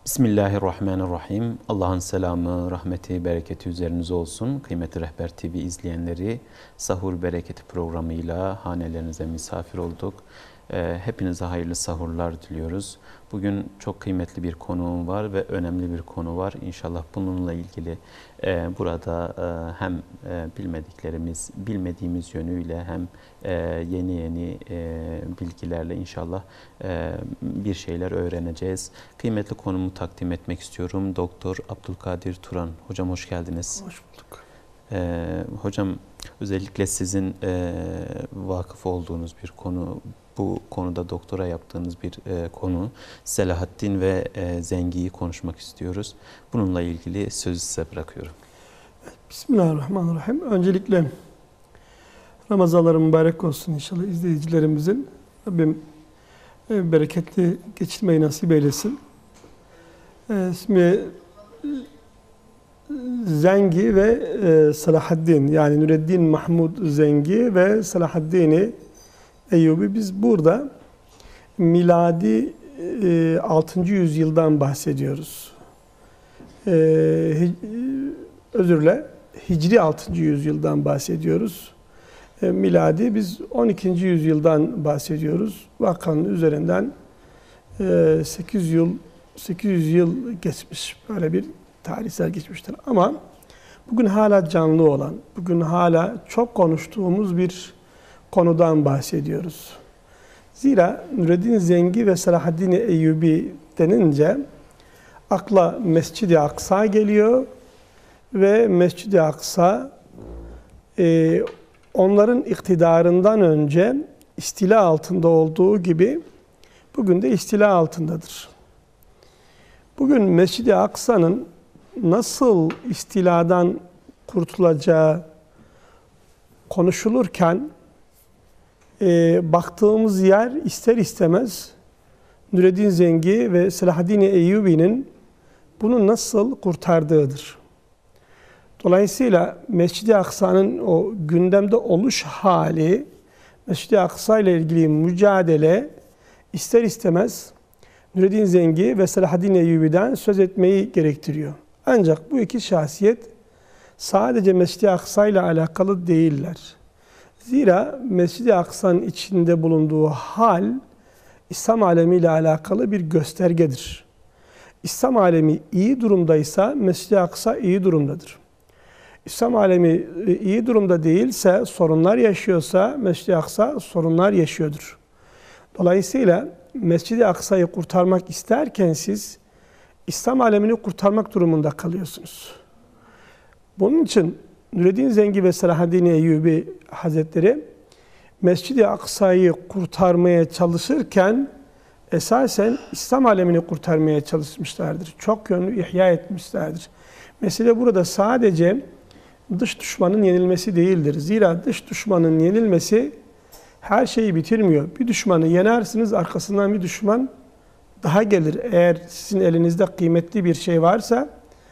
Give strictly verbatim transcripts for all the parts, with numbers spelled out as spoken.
Bismillahirrahmanirrahim. Allah'ın selamı, rahmeti, bereketi üzerinize olsun. Kıymetli Rehber T V izleyenleri, Sahur Bereketi programıyla hanelerinize misafir olduk. Hepinize hayırlı sahurlar diliyoruz. Bugün çok kıymetli bir konuğum var ve önemli bir konu var. İnşallah bununla ilgili burada hem bilmediklerimiz, bilmediğimiz yönüyle hem yeni yeni bilgilerle inşallah bir şeyler öğreneceğiz. Kıymetli konumu takdim etmek istiyorum. Doktor Abdülkadir Turan. Hocam hoş geldiniz. Hoş bulduk. Hocam özellikle sizin vakıf olduğunuz bir konu, bu konuda doktora yaptığınız bir e, konu. Selahaddin ve e, Zengi'yi konuşmak istiyoruz. Bununla ilgili sözü size bırakıyorum. Bismillahirrahmanirrahim. Öncelikle Ramazanları mübarek olsun inşallah izleyicilerimizin. Rabbim e, bereketli geçirmeyi nasip eylesin. E, şimdi Zengi ve e, Selahaddin, yani Nureddin Mahmud Zengi ve Selahaddin Eyyubi, biz burada miladi e, altıncı yüzyıldan bahsediyoruz. E, özürle Hicri altıncı yüzyıldan bahsediyoruz. E, miladi biz on ikinci yüzyıldan bahsediyoruz. Vakanın üzerinden e, sekiz yüz yıl sekiz yüz yıl geçmiş, böyle bir tarihsel geçmiştir. Ama bugün hala canlı olan, bugün hala çok konuştuğumuz bir konudan bahsediyoruz. Zira Nureddin Zengi ve Selahaddin Eyyubi denince akla Mescid-i Aksa geliyor ve Mescid-i Aksa e, onların iktidarından önce istila altında olduğu gibi bugün de istila altındadır. Bugün Mescid-i Aksa'nın nasıl istiladan kurtulacağı konuşulurken E, baktığımız yer ister istemez Nureddin Zengi ve Selahaddin Eyyubi'nin bunu nasıl kurtardığıdır. Dolayısıyla Mescid-i Aksa'nın o gündemde oluş hali, Mescid-i Aksa ile ilgili mücadele ister istemez Nureddin Zengi ve Selahaddin Eyyubi'den söz etmeyi gerektiriyor. Ancak bu iki şahsiyet sadece Mescid-i Aksa ile alakalı değiller. Zira Mescid-i Aksa'nın içinde bulunduğu hal, İslam alemiyle alakalı bir göstergedir. İslam alemi iyi durumdaysa Mescid-i Aksa iyi durumdadır. İslam alemi iyi durumda değilse, sorunlar yaşıyorsa Mescid-i Aksa sorunlar yaşıyordur. Dolayısıyla Mescid-i Aksa'yı kurtarmak isterken siz İslam alemini kurtarmak durumunda kalıyorsunuz. Bunun için Nureddin Zengi ve Selahaddin Eyyubi Hazretleri Mescid-i Aksa'yı kurtarmaya çalışırken esasen İslam alemini kurtarmaya çalışmışlardır. Çok yönlü ihya etmişlerdir. Mesele burada sadece dış düşmanın yenilmesi değildir. Zira dış düşmanın yenilmesi her şeyi bitirmiyor. Bir düşmanı yenersiniz, arkasından bir düşman daha gelir. Eğer sizin elinizde kıymetli bir şey varsa,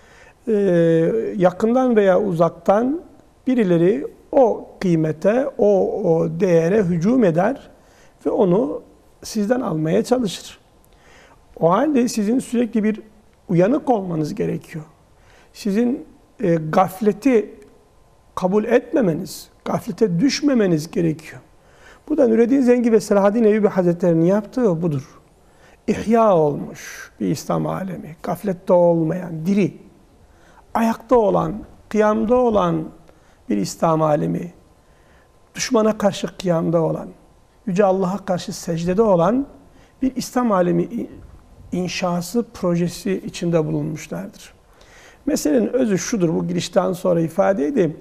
yakından veya uzaktan birileri o kıymete, o, o değere hücum eder ve onu sizden almaya çalışır. O halde sizin sürekli bir uyanık olmanız gerekiyor. Sizin e, gafleti kabul etmemeniz, gaflete düşmemeniz gerekiyor. Bu da Nureddin Zengi ve Selahaddin Eyyubi Hazretleri'nin yaptığı budur. İhya olmuş bir İslam alemi, gaflette olmayan, diri, ayakta olan, kıyamda olan bir İslam alemi, düşmana karşı kıyamda olan, Yüce Allah'a karşı secdede olan bir İslam alemi inşası projesi içinde bulunmuşlardır. Meselenin özü şudur, bu girişten sonra ifade edeyim.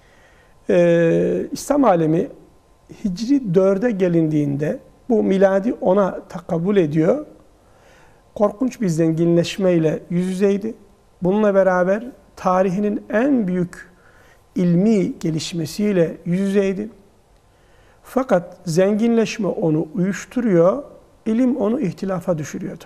Ee, İslam alemi Hicri dörde gelindiğinde, bu miladi ona takabül ediyor, korkunç bir zenginleşmeyle yüz yüzeydi. Bununla beraber tarihinin en büyük ilmi gelişmesiyle yüz yüzeydi. Fakat zenginleşme onu uyuşturuyor, ilim onu ihtilafa düşürüyordu.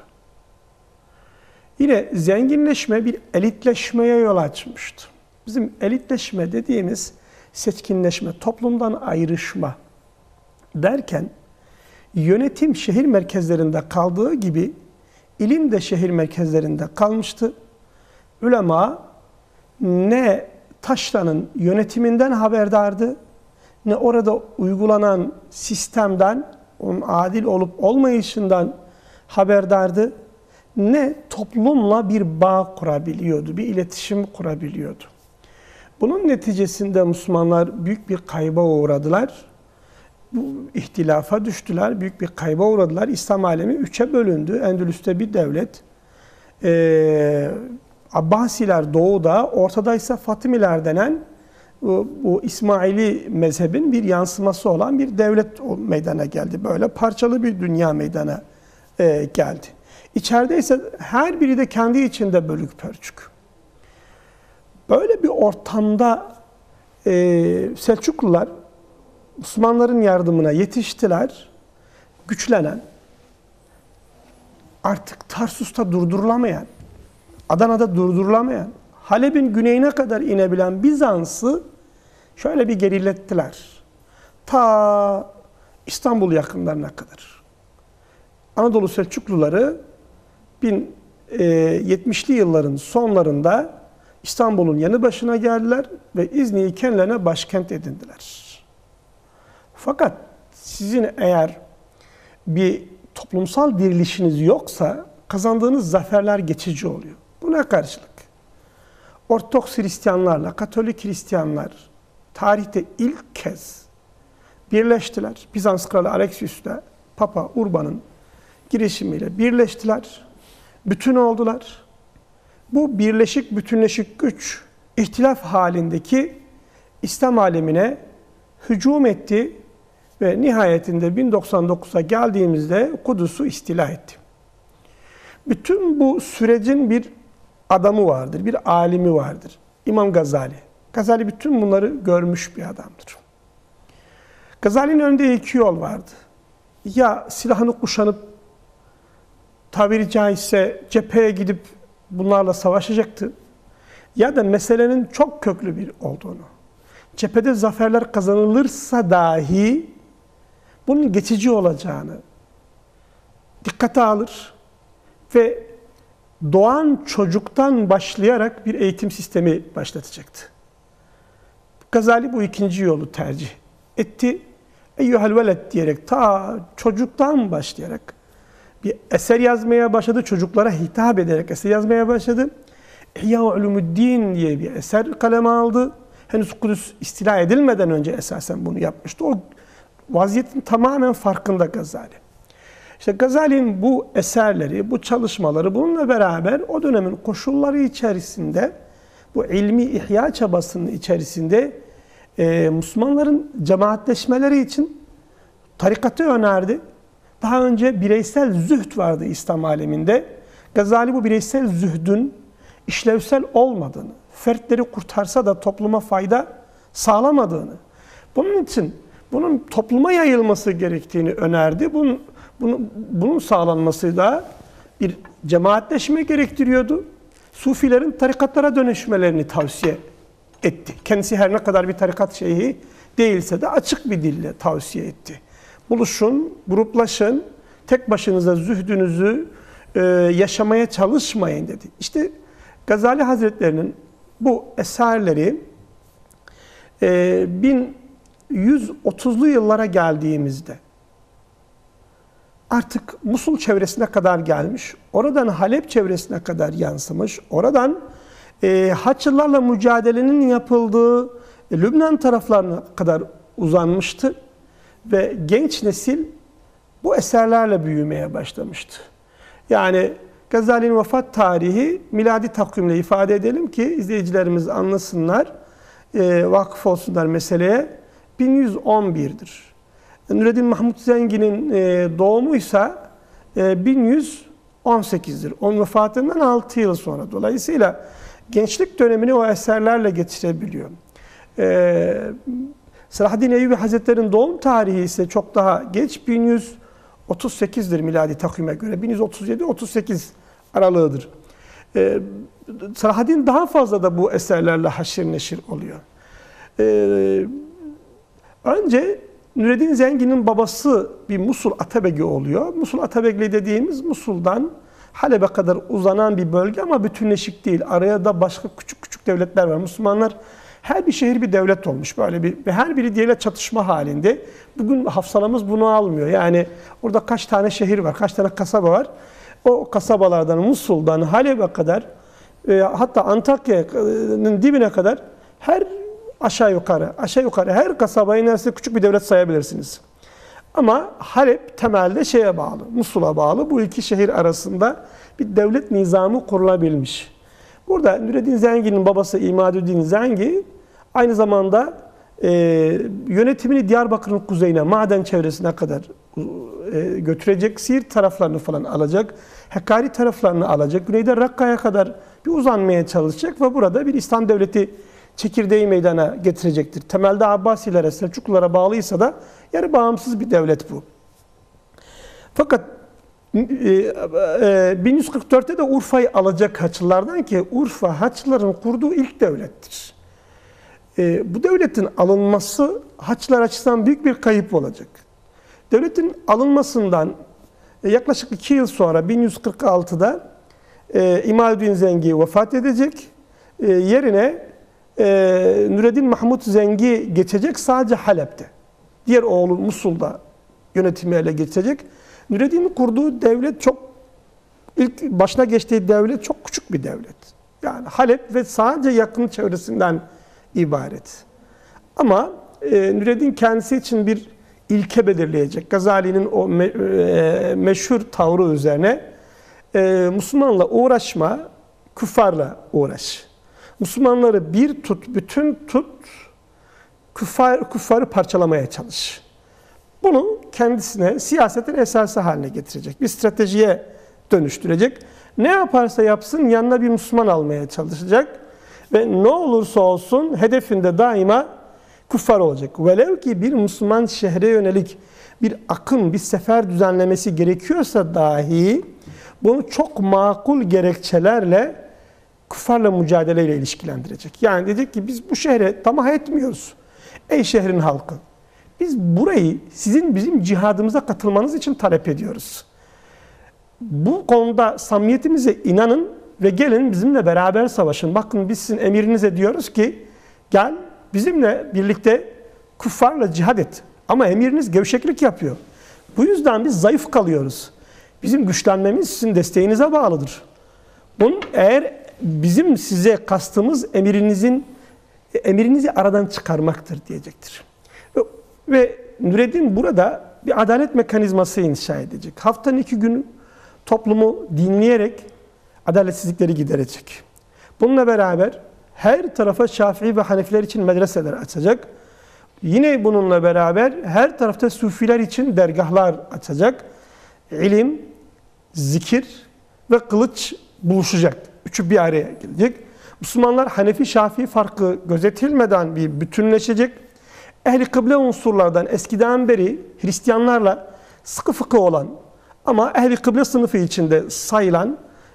Yine zenginleşme bir elitleşmeye yol açmıştı. Bizim elitleşme dediğimiz seçkinleşme, toplumdan ayrışma derken yönetim şehir merkezlerinde kaldığı gibi İlim de şehir merkezlerinde kalmıştı. Ulema ne taşranın yönetiminden haberdardı, ne orada uygulanan sistemden, onun adil olup olmayışından haberdardı, ne toplumla bir bağ kurabiliyordu, bir iletişim kurabiliyordu. Bunun neticesinde Müslümanlar büyük bir kayba uğradılar. Bu ihtilafa düştüler, büyük bir kayba uğradılar. İslam alemi üçe bölündü. Endülüs'te bir devlet, Ee, Abbasiler doğuda, ortada ise Fatimiler denen bu, bu İsmaili mezhebin bir yansıması olan bir devlet meydana geldi. Böyle parçalı bir dünya meydana e, geldi. İçeride ise her biri de kendi içinde bölük pörçük. Böyle bir ortamda e, Selçuklular Müslümanların yardımına yetiştiler. Güçlenen, artık Tarsus'ta durdurulamayan, Adana'da durdurulamayan, Halep'in güneyine kadar inebilen Bizans'ı şöyle bir gerilettiler. Ta İstanbul yakınlarına kadar. Anadolu Selçukluları bin yetmişli yılların sonlarında İstanbul'un yanı başına geldiler ve İznik'i kendilerine başkent edindiler. Fakat sizin eğer bir toplumsal dirilişiniz yoksa kazandığınız zaferler geçici oluyor. Buna karşılık Ortodoks Hristiyanlarla Katolik Hristiyanlar tarihte ilk kez birleştiler. Bizans Kralı Alexius'la Papa Urban'ın girişimiyle birleştiler. Bütün oldular. Bu birleşik, bütünleşik güç ihtilaf halindeki İslam alemine hücum etti ve nihayetinde bin doksan dokuza geldiğimizde Kudüs'ü istila etti. Bütün bu sürecin bir adamı vardır, bir alimi vardır. İmam Gazali. Gazali bütün bunları görmüş bir adamdır. Gazali'nin önünde iki yol vardı. Ya silahını kuşanıp tabiri caizse cepheye gidip bunlarla savaşacaktı. Ya da meselenin çok köklü bir olduğunu, cephede zaferler kazanılırsa dahi bunun geçici olacağını dikkate alır ve doğan çocuktan başlayarak bir eğitim sistemi başlatacaktı. Gazali bu ikinci yolu tercih etti. Eyyuhel veled diyerek ta çocuktan başlayarak bir eser yazmaya başladı. Çocuklara hitap ederek eser yazmaya başladı. İhya Ulumuddin diye bir eser kaleme aldı. Henüz Kudüs istila edilmeden önce esasen bunu yapmıştı. O vaziyetin tamamen farkında Gazali. İşte Gazali'nin bu eserleri, bu çalışmaları bununla beraber o dönemin koşulları içerisinde, bu ilmi ihya çabasının içerisinde e, Müslümanların cemaatleşmeleri için tarikatı önerdi. Daha önce bireysel zühd vardı İslam aleminde. Gazali bu bireysel zühdün işlevsel olmadığını, fertleri kurtarsa da topluma fayda sağlamadığını, bunun için bunun topluma yayılması gerektiğini önerdi. Bunun, bunun, bunun sağlanması da bir cemaatleşme gerektiriyordu. Sufilerin tarikatlara dönüşmelerini tavsiye etti. Kendisi her ne kadar bir tarikat şeyhi değilse de açık bir dille tavsiye etti. Buluşun, gruplaşın, tek başınıza zühdünüzü e, yaşamaya çalışmayın dedi. İşte Gazali Hazretleri'nin bu eserleri e, bin yüz otuzlu yıllara geldiğimizde artık Musul çevresine kadar gelmiş, oradan Halep çevresine kadar yansımış, oradan e, Haçlılarla mücadelenin yapıldığı e, Lübnan taraflarına kadar uzanmıştı ve genç nesil bu eserlerle büyümeye başlamıştı. Yani Gazali'nin vefat tarihi miladi takvimle ifade edelim ki izleyicilerimiz anlasınlar, e, vakıf olsunlar meseleye, bin yüz on bir'dir. Nureddin Mahmud Zengin'in e, doğumu ise e, bin yüz on sekiz'dir. Onun vefatından altı yıl sonra. Dolayısıyla gençlik dönemini o eserlerle geçirebiliyor. E, Selahaddin Eyyubi Hazretleri'nin doğum tarihi ise çok daha geç, bin yüz otuz sekiz'dir miladi takvime göre. bin yüz otuz yedi otuz sekiz aralığıdır. Ee, Selahaddin daha fazla da bu eserlerle haşir neşir oluyor. Ee, önce Nureddin Zengin'in babası bir Musul Atabegi oluyor. Musul Atabegi dediğimiz Musul'dan Halep'e kadar uzanan bir bölge ama bütünleşik değil. Araya da başka küçük küçük devletler var. Müslümanlar her bir şehir bir devlet olmuş böyle bir ve her biri diğeriyle çatışma halinde. Bugün hafsalamız bunu almıyor. Yani orada kaç tane şehir var, kaç tane kasaba var. O kasabalardan Musul'dan Halep'e kadar e, hatta Antakya'nın dibine kadar her aşağı yukarı aşağı yukarı her kasabayı neredeyse küçük bir devlet sayabilirsiniz. Ama Halep temelde şeye bağlı, Musul'a bağlı. Bu iki şehir arasında bir devlet nizamı kurulabilmiş. Burada Nureddin Zengi'nin babası İmaduddin Zengi aynı zamanda e, yönetimini Diyarbakır'ın kuzeyine, maden çevresine kadar e, götürecek. Siirt taraflarını falan alacak. Hakkari taraflarını alacak. Güneyde Rakka'ya kadar bir uzanmaya çalışacak ve burada bir İslam devleti çekirdeği meydana getirecektir. Temelde Abbasilere, Selçuklulara bağlıysa da yarı bağımsız bir devlet bu. Fakat bin yüz kırk dörtte de Urfa'yı alacak Haçlılardan ki Urfa Haçlıların kurduğu ilk devlettir. Bu devletin alınması Haçlılar açısından büyük bir kayıp olacak. Devletin alınmasından yaklaşık iki yıl sonra bin yüz kırk altıda İmaduddin Zengi vefat edecek. Yerine Nureddin Mahmud Zengi geçecek sadece Halep'te. Diğer oğlu Musul'da yönetimi ele geçecek. Nureddin'in kurduğu devlet çok, ilk başına geçtiği devlet çok küçük bir devlet. Yani Halep ve sadece yakın çevresinden ibaret. Ama e, Nureddin kendisi için bir ilke belirleyecek. Gazali'nin o me, e, meşhur tavrı üzerine e, Müslümanla uğraşma, küffarla uğraş. Müslümanları bir tut, bütün tut, küffar, küffarı parçalamaya çalış. Bunu kendisine siyasetin esası haline getirecek. Bir stratejiye dönüştürecek. Ne yaparsa yapsın yanına bir Müslüman almaya çalışacak. Ve ne olursa olsun hedefinde daima küffar olacak. Velev ki bir Müslüman şehre yönelik bir akım, bir sefer düzenlemesi gerekiyorsa dahi bunu çok makul gerekçelerle küffarla mücadeleyle ilişkilendirecek. Yani diyecek ki biz bu şehre tamah etmiyoruz. Ey şehrin halkı! Biz burayı sizin bizim cihadımıza katılmanız için talep ediyoruz. Bu konuda samimiyetimize inanın ve gelin bizimle beraber savaşın. Bakın biz sizin emirinize diyoruz ki gel bizimle birlikte küffarla cihad et. Ama emiriniz gevşeklik yapıyor. Bu yüzden biz zayıf kalıyoruz. Bizim güçlenmemiz sizin desteğinize bağlıdır. Bunun eğer bizim size kastımız emirinizin emirinizi aradan çıkarmaktır diyecektir. Ve, ve Nureddin burada bir adalet mekanizması inşa edecek. Haftanın iki günü toplumu dinleyerek adaletsizlikleri giderecek. Bununla beraber her tarafa Şafii ve Hanefiler için medreseler açacak. Yine bununla beraber her tarafta Sufiler için dergahlar açacak. İlim, zikir ve kılıç buluşacak. Üçü bir araya gelecek. Müslümanlar Hanefi Şafii farkı gözetilmeden bir bütünleşecek. Ehli kıble unsurlardan eskiden beri Hristiyanlarla sıkı fıkı olan ama ehli kıble sınıfı içinde sayılan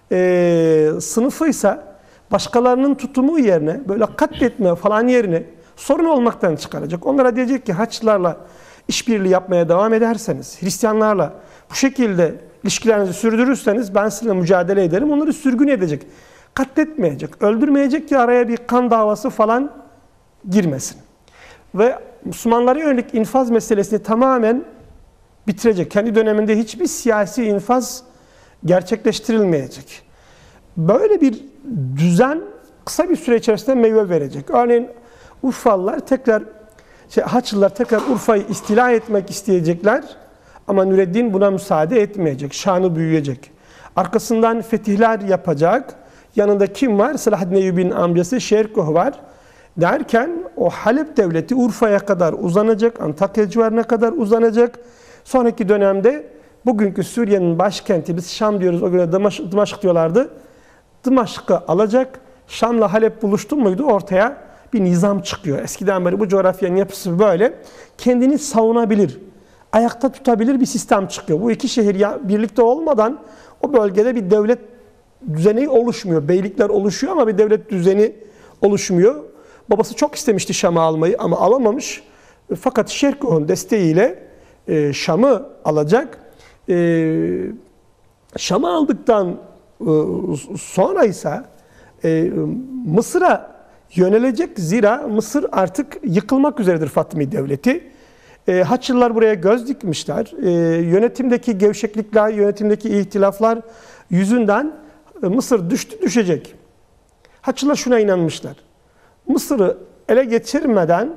e, sınıfıysa başkalarının tutumu yerine böyle katletme falan yerine sorun olmaktan çıkaracak. Onlara diyecek ki Haçlılarla işbirliği yapmaya devam ederseniz, Hristiyanlarla bu şekilde ilişkilerinizi sürdürürseniz ben sizinle mücadele ederim. Onları sürgün edecek. Katletmeyecek, öldürmeyecek ki araya bir kan davası falan girmesin. Ve Müslümanlara yönelik infaz meselesini tamamen bitirecek. Kendi döneminde hiçbir siyasi infaz gerçekleştirilmeyecek. Böyle bir düzen kısa bir süre içerisinde meyve verecek. Örneğin Urfalılar tekrar, şey, Haçlılar tekrar Urfa'yı istila etmek isteyecekler. Ama Nureddin buna müsaade etmeyecek. Şanı büyüyecek. Arkasından fetihler yapacak. Yanında kim var? Selahaddin Eyyubi'nin amcası Şerkuh var. Derken o Halep devleti Urfa'ya kadar uzanacak. Antakya civarına kadar uzanacak. Sonraki dönemde bugünkü Suriye'nin başkenti, biz Şam diyoruz, o gün Dımaşk, Dımaşk diyorlardı. Dımaşk'ı alacak. Şam'la Halep buluştu muydu? Ortaya bir nizam çıkıyor. Eskiden beri bu coğrafyanın yapısı böyle. Kendini savunabilir, ayakta tutabilir bir sistem çıkıyor. Bu iki şehir ya, birlikte olmadan o bölgede bir devlet düzeni oluşmuyor. Beylikler oluşuyor ama bir devlet düzeni oluşmuyor. Babası çok istemişti Şam'ı almayı ama alamamış. Fakat Şerkuh'un desteğiyle e, Şam'ı alacak. E, Şam'ı aldıktan e, sonra ise e, Mısır'a yönelecek. Zira Mısır artık yıkılmak üzeredir, Fatımi Devleti. E, Haçlılar buraya göz dikmişler. E, yönetimdeki gevşeklikler, yönetimdeki ihtilaflar yüzünden e, Mısır düştü, düşecek. Haçlılar şuna inanmışlar: Mısır'ı ele geçirmeden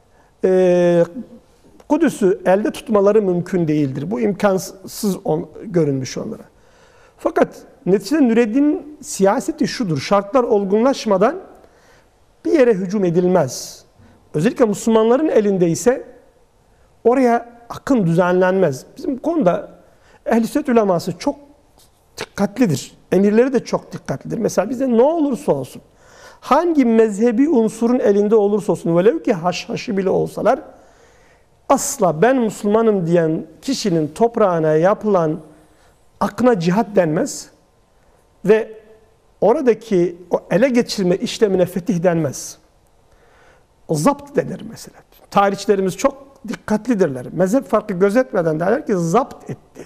e, Kudüs'ü elde tutmaları mümkün değildir. Bu imkansız on, görünmüş onlara. Fakat neticede Nureddin'in siyaseti şudur: şartlar olgunlaşmadan bir yere hücum edilmez. Özellikle Müslümanların elinde ise oraya akın düzenlenmez. Bizim bu konuda ehl-i sünnet uleması çok dikkatlidir. Emirleri de çok dikkatlidir. Mesela bize ne olursa olsun, hangi mezhebi unsurun elinde olursa olsun, velev ki haşhaşi bile olsalar, asla ben Müslümanım diyen kişinin toprağına yapılan akına cihat denmez ve oradaki o ele geçirme işlemine fetih denmez. O zapt denir mesela. Tarihçilerimiz çok dikkatlidirler. Mezhep farkı gözetmeden derler ki zapt etti.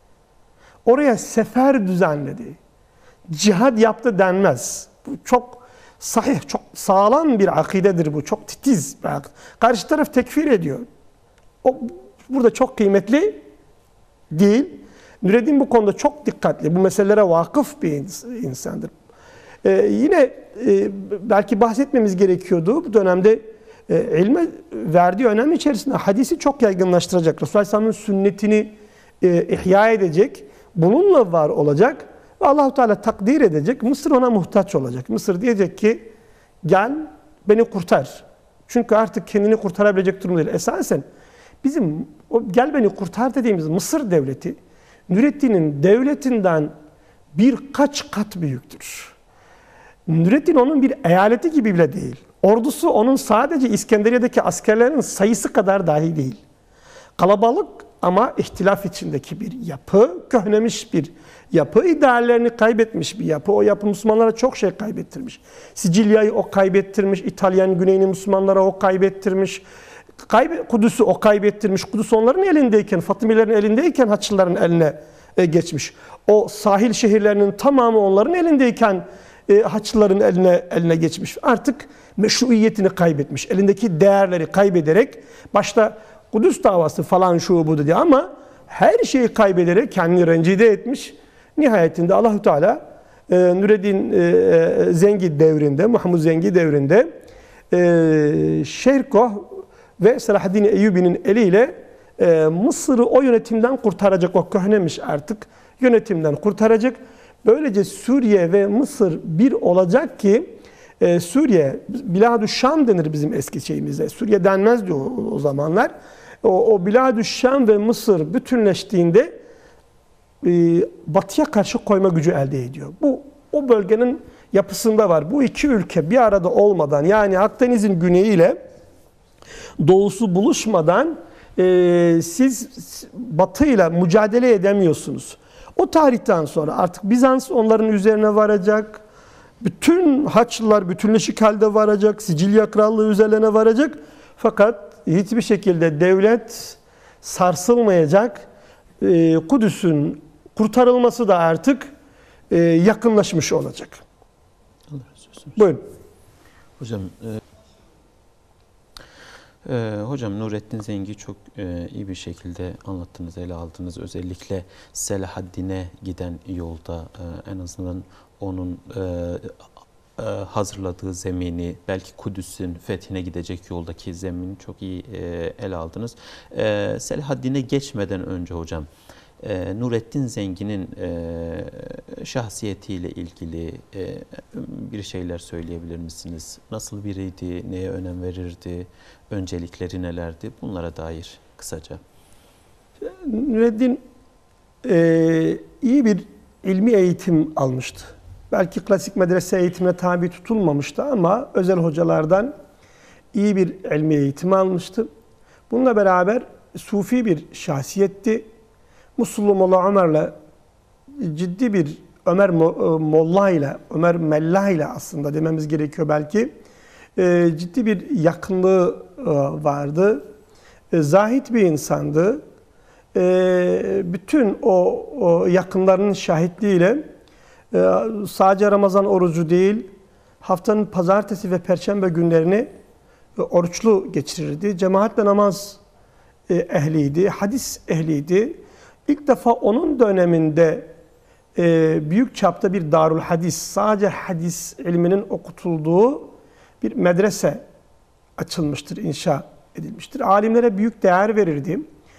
Oraya sefer düzenledi. Cihad yaptı denmez. Bu çok sahih, çok sağlam bir akidedir bu. Çok titiz. Karşı taraf tekfir ediyor. O burada çok kıymetli değil. Nureddin bu konuda çok dikkatli. Bu meselelere vakıf bir insandır. Ee, yine e, belki bahsetmemiz gerekiyordu. Bu dönemde e, ilme verdiği önem içerisinde hadisi çok yaygınlaştıracak. Resulullah Aleyhisselam'ın sünnetini e, ihya edecek. Bununla var olacak. Ve Allah-u Teala takdir edecek. Mısır ona muhtaç olacak. Mısır diyecek ki gel beni kurtar. Çünkü artık kendini kurtarabilecek durumda değil. Esasen bizim o gel beni kurtar dediğimiz Mısır devleti Nureddin'in devletinden birkaç kat büyüktür. Nureddin onun bir eyaleti gibi bile değil. Ordusu onun sadece İskenderiye'deki askerlerin sayısı kadar dahi değil. Kalabalık ama ihtilaf içindeki bir yapı, köhnemiş bir yapı, ideallerini kaybetmiş bir yapı. O yapı Müslümanlara çok şey kaybettirmiş. Sicilya'yı o kaybettirmiş, İtalyan güneyini Müslümanlara o kaybettirmiş. Kaybe Kudüs'ü o kaybettirmiş. Kudüs onların elindeyken, Fatımilerin elindeyken Haçlıların eline e, geçmiş. O sahil şehirlerinin tamamı onların elindeyken e, Haçlıların eline eline geçmiş. Artık meşruiyetini kaybetmiş. Elindeki değerleri kaybederek, başta Kudüs davası falan şu bu dedi ama her şeyi kaybederek kendini rencide etmiş. Nihayetinde Allahu Teala e, Nureddin e, Zengi devrinde, Mahmud Zengi devrinde e, Şerkoh ve Selahaddin Eyyubi'nin eliyle e, Mısır'ı o yönetimden kurtaracak, o köhnemiş artık yönetimden kurtaracak. Böylece Suriye ve Mısır bir olacak ki e, Suriye, Bilad-ı Şam denir bizim eski şeyimizde. Suriye denmez diyor o, o zamanlar. O, o Bilad-ı Şam ve Mısır bütünleştiğinde e, batıya karşı koyma gücü elde ediyor. Bu o bölgenin yapısında var. Bu iki ülke bir arada olmadan, yani Akdeniz'in güneyiyle doğusu buluşmadan e, siz batıyla mücadele edemiyorsunuz. O tarihten sonra artık Bizans onların üzerine varacak. Bütün Haçlılar bütünleşik halde varacak. Sicilya Krallığı üzerine varacak. Fakat hiçbir şekilde devlet sarsılmayacak. E, Kudüs'ün kurtarılması da artık e, yakınlaşmış olacak. Allah razı olsun. Buyurun. Hocam, e, e, hocam Nureddin Zengi çok e, iyi bir şekilde anlattınız, ele aldınız. Özellikle Selahaddin'e giden yolda e, en azından onun e, e, hazırladığı zemini, belki Kudüs'ün fethine gidecek yoldaki zemini çok iyi e, ele aldınız. E, Selahaddin'e geçmeden önce hocam, e, Nureddin Zengi'nin e, şahsiyetiyle ilgili e, bir şeyler söyleyebilir misiniz? Nasıl biriydi, neye önem verirdi, öncelikleri nelerdi? Bunlara dair kısaca. Nureddin e, iyi bir ilmi eğitim almıştı. Belki klasik medrese eğitimine tabi tutulmamıştı ama özel hocalardan iyi bir ilmi eğitim almıştı. Bununla beraber sufi bir şahsiyetti. Musullu Molla Ömer'le ciddi bir Ömer Molla ile, Ömer Mella ile aslında dememiz gerekiyor belki. E, ciddi bir yakınlığı e, vardı. E, zahit bir insandı. e, bütün o, o yakınlarının şahitliğiyle e, sadece Ramazan orucu değil, haftanın pazartesi ve perşembe günlerini e, oruçlu geçirirdi. Cemaatle namaz e, ehliydi, hadis ehliydi. İlk defa onun döneminde e, büyük çapta bir darul hadis, sadece hadis ilminin okutulduğu bir medrese açılmıştır, inşa edilmiştir. Alimlere büyük değer verirdi.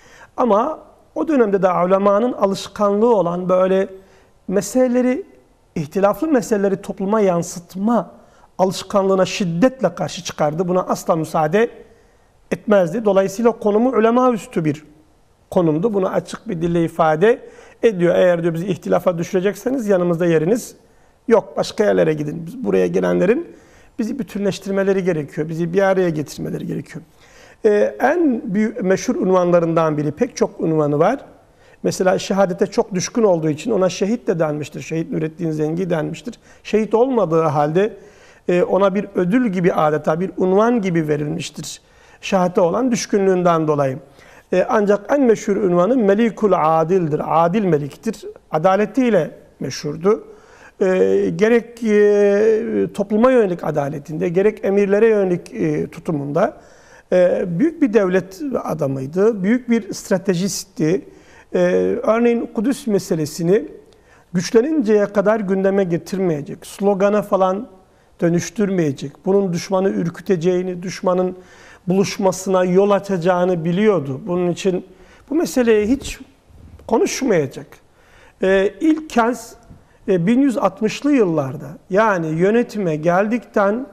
Ama o dönemde de ulemanın alışkanlığı olan böyle meseleleri, ihtilaflı meseleleri topluma yansıtma alışkanlığına şiddetle karşı çıkardı. Buna asla müsaade etmezdi. Dolayısıyla konumu ulema üstü bir konumdu. Bunu açık bir dille ifade ediyor. Eğer diyor bizi ihtilafa düşürecekseniz yanımızda yeriniz yok. Başka yerlere gidin. Buraya gelenlerin bizi bütünleştirmeleri gerekiyor. Bizi bir araya getirmeleri gerekiyor. Ee, en büyük meşhur unvanlarından biri, pek çok unvanı var. Mesela şehadete çok düşkün olduğu için ona şehit de denmiştir. Şehit Nurettin Zengi denmiştir. Şehit olmadığı halde e, ona bir ödül gibi, adeta bir unvan gibi verilmiştir. Şehadete olan düşkünlüğünden dolayı. E, ancak en meşhur unvanı Melikul Adil'dir. Adil meliktir. Adaletiyle meşhurdu. E, gerek e, topluma yönelik adaletinde, gerek emirlere yönelik e, tutumunda e, büyük bir devlet adamıydı. Büyük bir stratejistti. Ee, örneğin Kudüs meselesini güçleninceye kadar gündeme getirmeyecek, slogana falan dönüştürmeyecek, bunun düşmanı ürküteceğini, düşmanın buluşmasına yol açacağını biliyordu. Bunun için bu meseleyi hiç konuşmayacak. Ee, ilk kez e, bin yüz altmışlı yıllarda, yani yönetime geldikten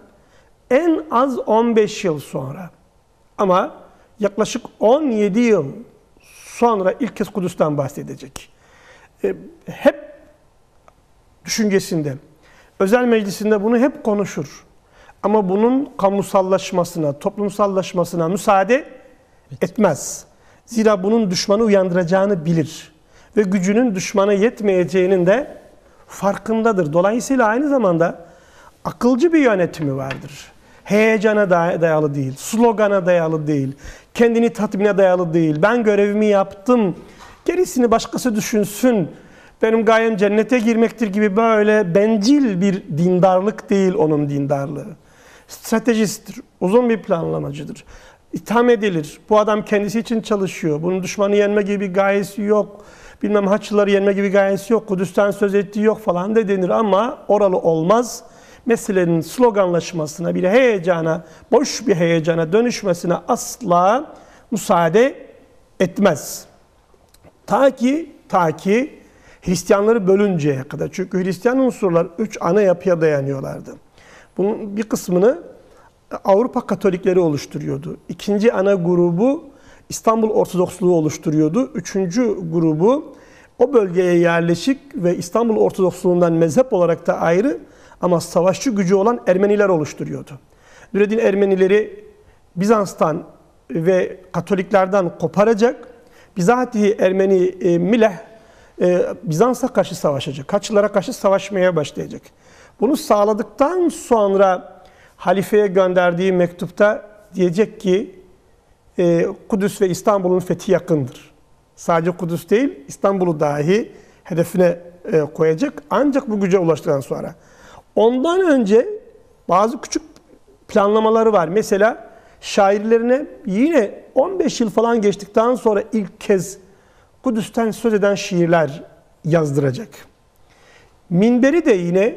en az on beş yıl sonra, ama yaklaşık on yedi yıl sonra ilk kez Kudüs'ten bahsedecek. E, hep düşüncesinde, özel meclisinde bunu hep konuşur. Ama bunun kamusallaşmasına, toplumsallaşmasına müsaade etmez. Zira bunun düşmanı uyandıracağını bilir. Ve gücünün düşmana yetmeyeceğinin de farkındadır. Dolayısıyla aynı zamanda akılcı bir yönetimi vardır. Heyecana dayalı değil, slogana dayalı değil, kendini tatmine dayalı değil. Ben görevimi yaptım, gerisini başkası düşünsün, benim gayem cennete girmektir gibi böyle bencil bir dindarlık değil onun dindarlığı. Stratejisttir, uzun bir planlamacıdır. İtham edilir, bu adam kendisi için çalışıyor, bunun düşmanı yenme gibi bir gayesi yok, bilmem Haçlıları yenme gibi bir gayesi yok, Kudüs'ten söz ettiği yok falan da denir ama oralı olmaz. Meselenin sloganlaşmasına, bir heyecana, boş bir heyecana dönüşmesine asla müsaade etmez. Ta ki, ta ki Hristiyanları bölünceye kadar. Çünkü Hristiyan unsurlar üç ana yapıya dayanıyorlardı. Bunun bir kısmını Avrupa Katolikleri oluşturuyordu. İkinci ana grubu İstanbul Ortodoksluğu oluşturuyordu. Üçüncü grubu o bölgeye yerleşik ve İstanbul Ortodoksluğundan mezhep olarak da ayrı ama savaşçı gücü olan Ermeniler oluşturuyordu. Nureddin Ermenileri Bizans'tan ve Katoliklerden koparacak, bizatihi Ermeni e, Mileh e, Bizans'a karşı savaşacak, Haçlılara karşı savaşmaya başlayacak. Bunu sağladıktan sonra halifeye gönderdiği mektupta diyecek ki e, Kudüs ve İstanbul'un fethi yakındır. Sadece Kudüs değil, İstanbul'u dahi hedefine e, koyacak. Ancak bu güce ulaştıktan sonra. Ondan önce bazı küçük planlamaları var. Mesela şairlerine yine on beş yıl falan geçtikten sonra ilk kez Kudüs'ten söz eden şiirler yazdıracak. Minberi de yine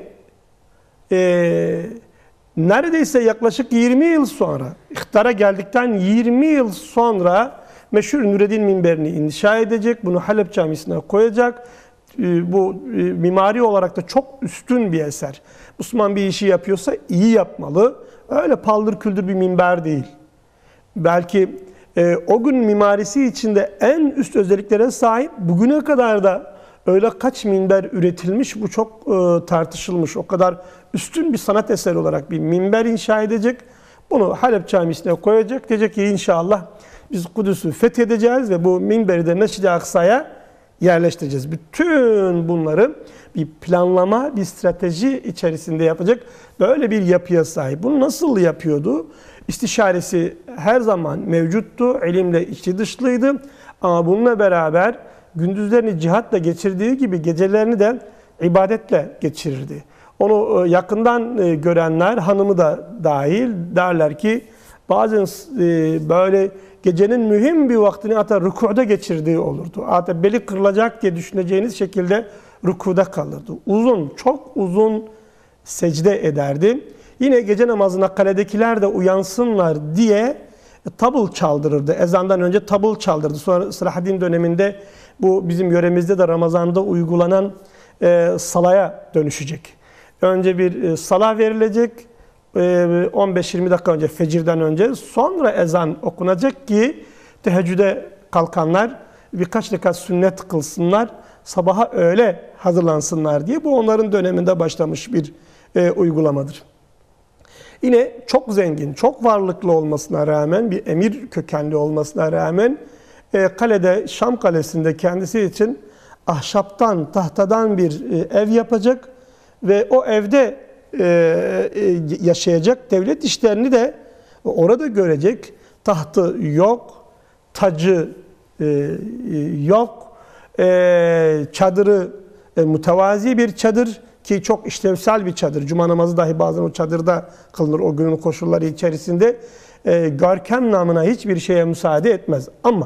e, neredeyse yaklaşık yirmi yıl sonra, iktidara geldikten yirmi yıl sonra meşhur Nureddin minberini inşa edecek. Bunu Halep Camisi'ne koyacak. Bu mimari olarak da çok üstün bir eser. Müslüman bir işi yapıyorsa iyi yapmalı. Öyle paldır küldür bir minber değil. Belki e, o gün mimarisi içinde en üst özelliklere sahip, bugüne kadar da öyle kaç minber üretilmiş, bu çok e, tartışılmış. O kadar üstün bir sanat eseri olarak bir minber inşa edecek. Bunu Halep Camisi'ne koyacak. Diyecek ki inşallah biz Kudüs'ü fethedeceğiz ve bu minberi de Mescid-i Aksa'ya yerleştireceğiz. Bütün bunları bir planlama, bir strateji içerisinde yapacak böyle bir yapıya sahip. Bunu nasıl yapıyordu? İstişaresi her zaman mevcuttu, ilimle içi dışlıydı. Ama bununla beraber gündüzlerini cihatla geçirdiği gibi gecelerini de ibadetle geçirirdi. Onu yakından görenler, hanımı da dahil, derler ki bazen böyle gecenin mühim bir vaktini hatta rükuda geçirdiği olurdu. Hatta beli kırılacak diye düşüneceğiniz şekilde rükuda kalırdı. Uzun, çok uzun secde ederdi. Yine gece namazına kaledekiler de uyansınlar diye tabul çaldırırdı. Ezandan önce tabul çaldırdı. Sonra Selahaddin döneminde bu bizim yöremizde de Ramazan'da uygulanan e, salaya dönüşecek. Önce bir e, sala verilecek, e, on beş yirmi dakika önce, fecirden önce. Sonra ezan okunacak ki teheccüde kalkanlar birkaç rekat sünnet kılsınlar, sabaha öğle hazırlansınlar diye. Bu onların döneminde başlamış bir e, uygulamadır. Yine çok zengin, çok varlıklı olmasına rağmen, bir emir kökenli olmasına rağmen e, kalede, Şam kalesinde kendisi için ahşaptan, tahtadan bir e, ev yapacak ve o evde e, e, yaşayacak, devlet işlerini de orada görecek. Tahtı yok, tacı e, yok, e, çadırı e, mütevazi bir çadır ki çok işlevsel bir çadır. Cuma namazı dahi bazen o çadırda kılınır o günün koşulları içerisinde. E, görkem namına hiçbir şeye müsaade etmez. Ama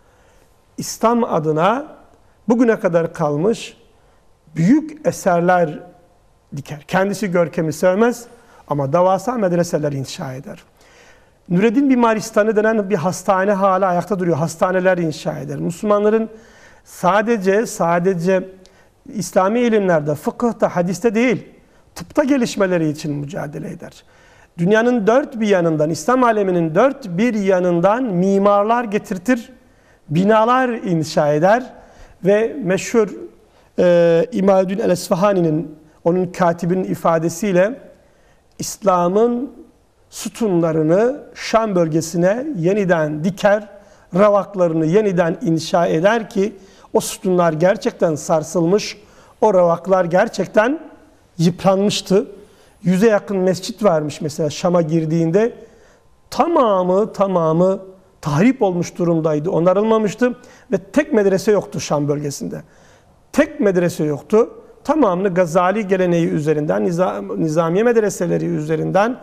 İslam adına bugüne kadar kalmış büyük eserler diker. Kendisi görkemi sevmez ama devasa medreseler inşa eder. Nureddin Bimaristanı denen bir hastane hala ayakta duruyor. Hastaneler inşa eder. Müslümanların sadece sadece İslami ilimlerde, fıkıhta, hadiste değil, tıpta gelişmeleri için mücadele eder. Dünyanın dört bir yanından, İslam aleminin dört bir yanından mimarlar getirtir, binalar inşa eder ve meşhur e, İmaduddin el-Esfahani'nin, onun katibinin ifadesiyle İslam'ın sütunlarını Şam bölgesine yeniden diker, ravaklarını yeniden inşa eder ki o sütunlar gerçekten sarsılmış, o ravaklar gerçekten yıpranmıştı. Yüze yakın mescit varmış mesela Şam'a girdiğinde. Tamamı tamamı tahrip olmuş durumdaydı, onarılmamıştı ve tek medrese yoktu Şam bölgesinde. Tek medrese yoktu. Tamamını Gazali geleneği üzerinden, Nizamiye medreseleri üzerinden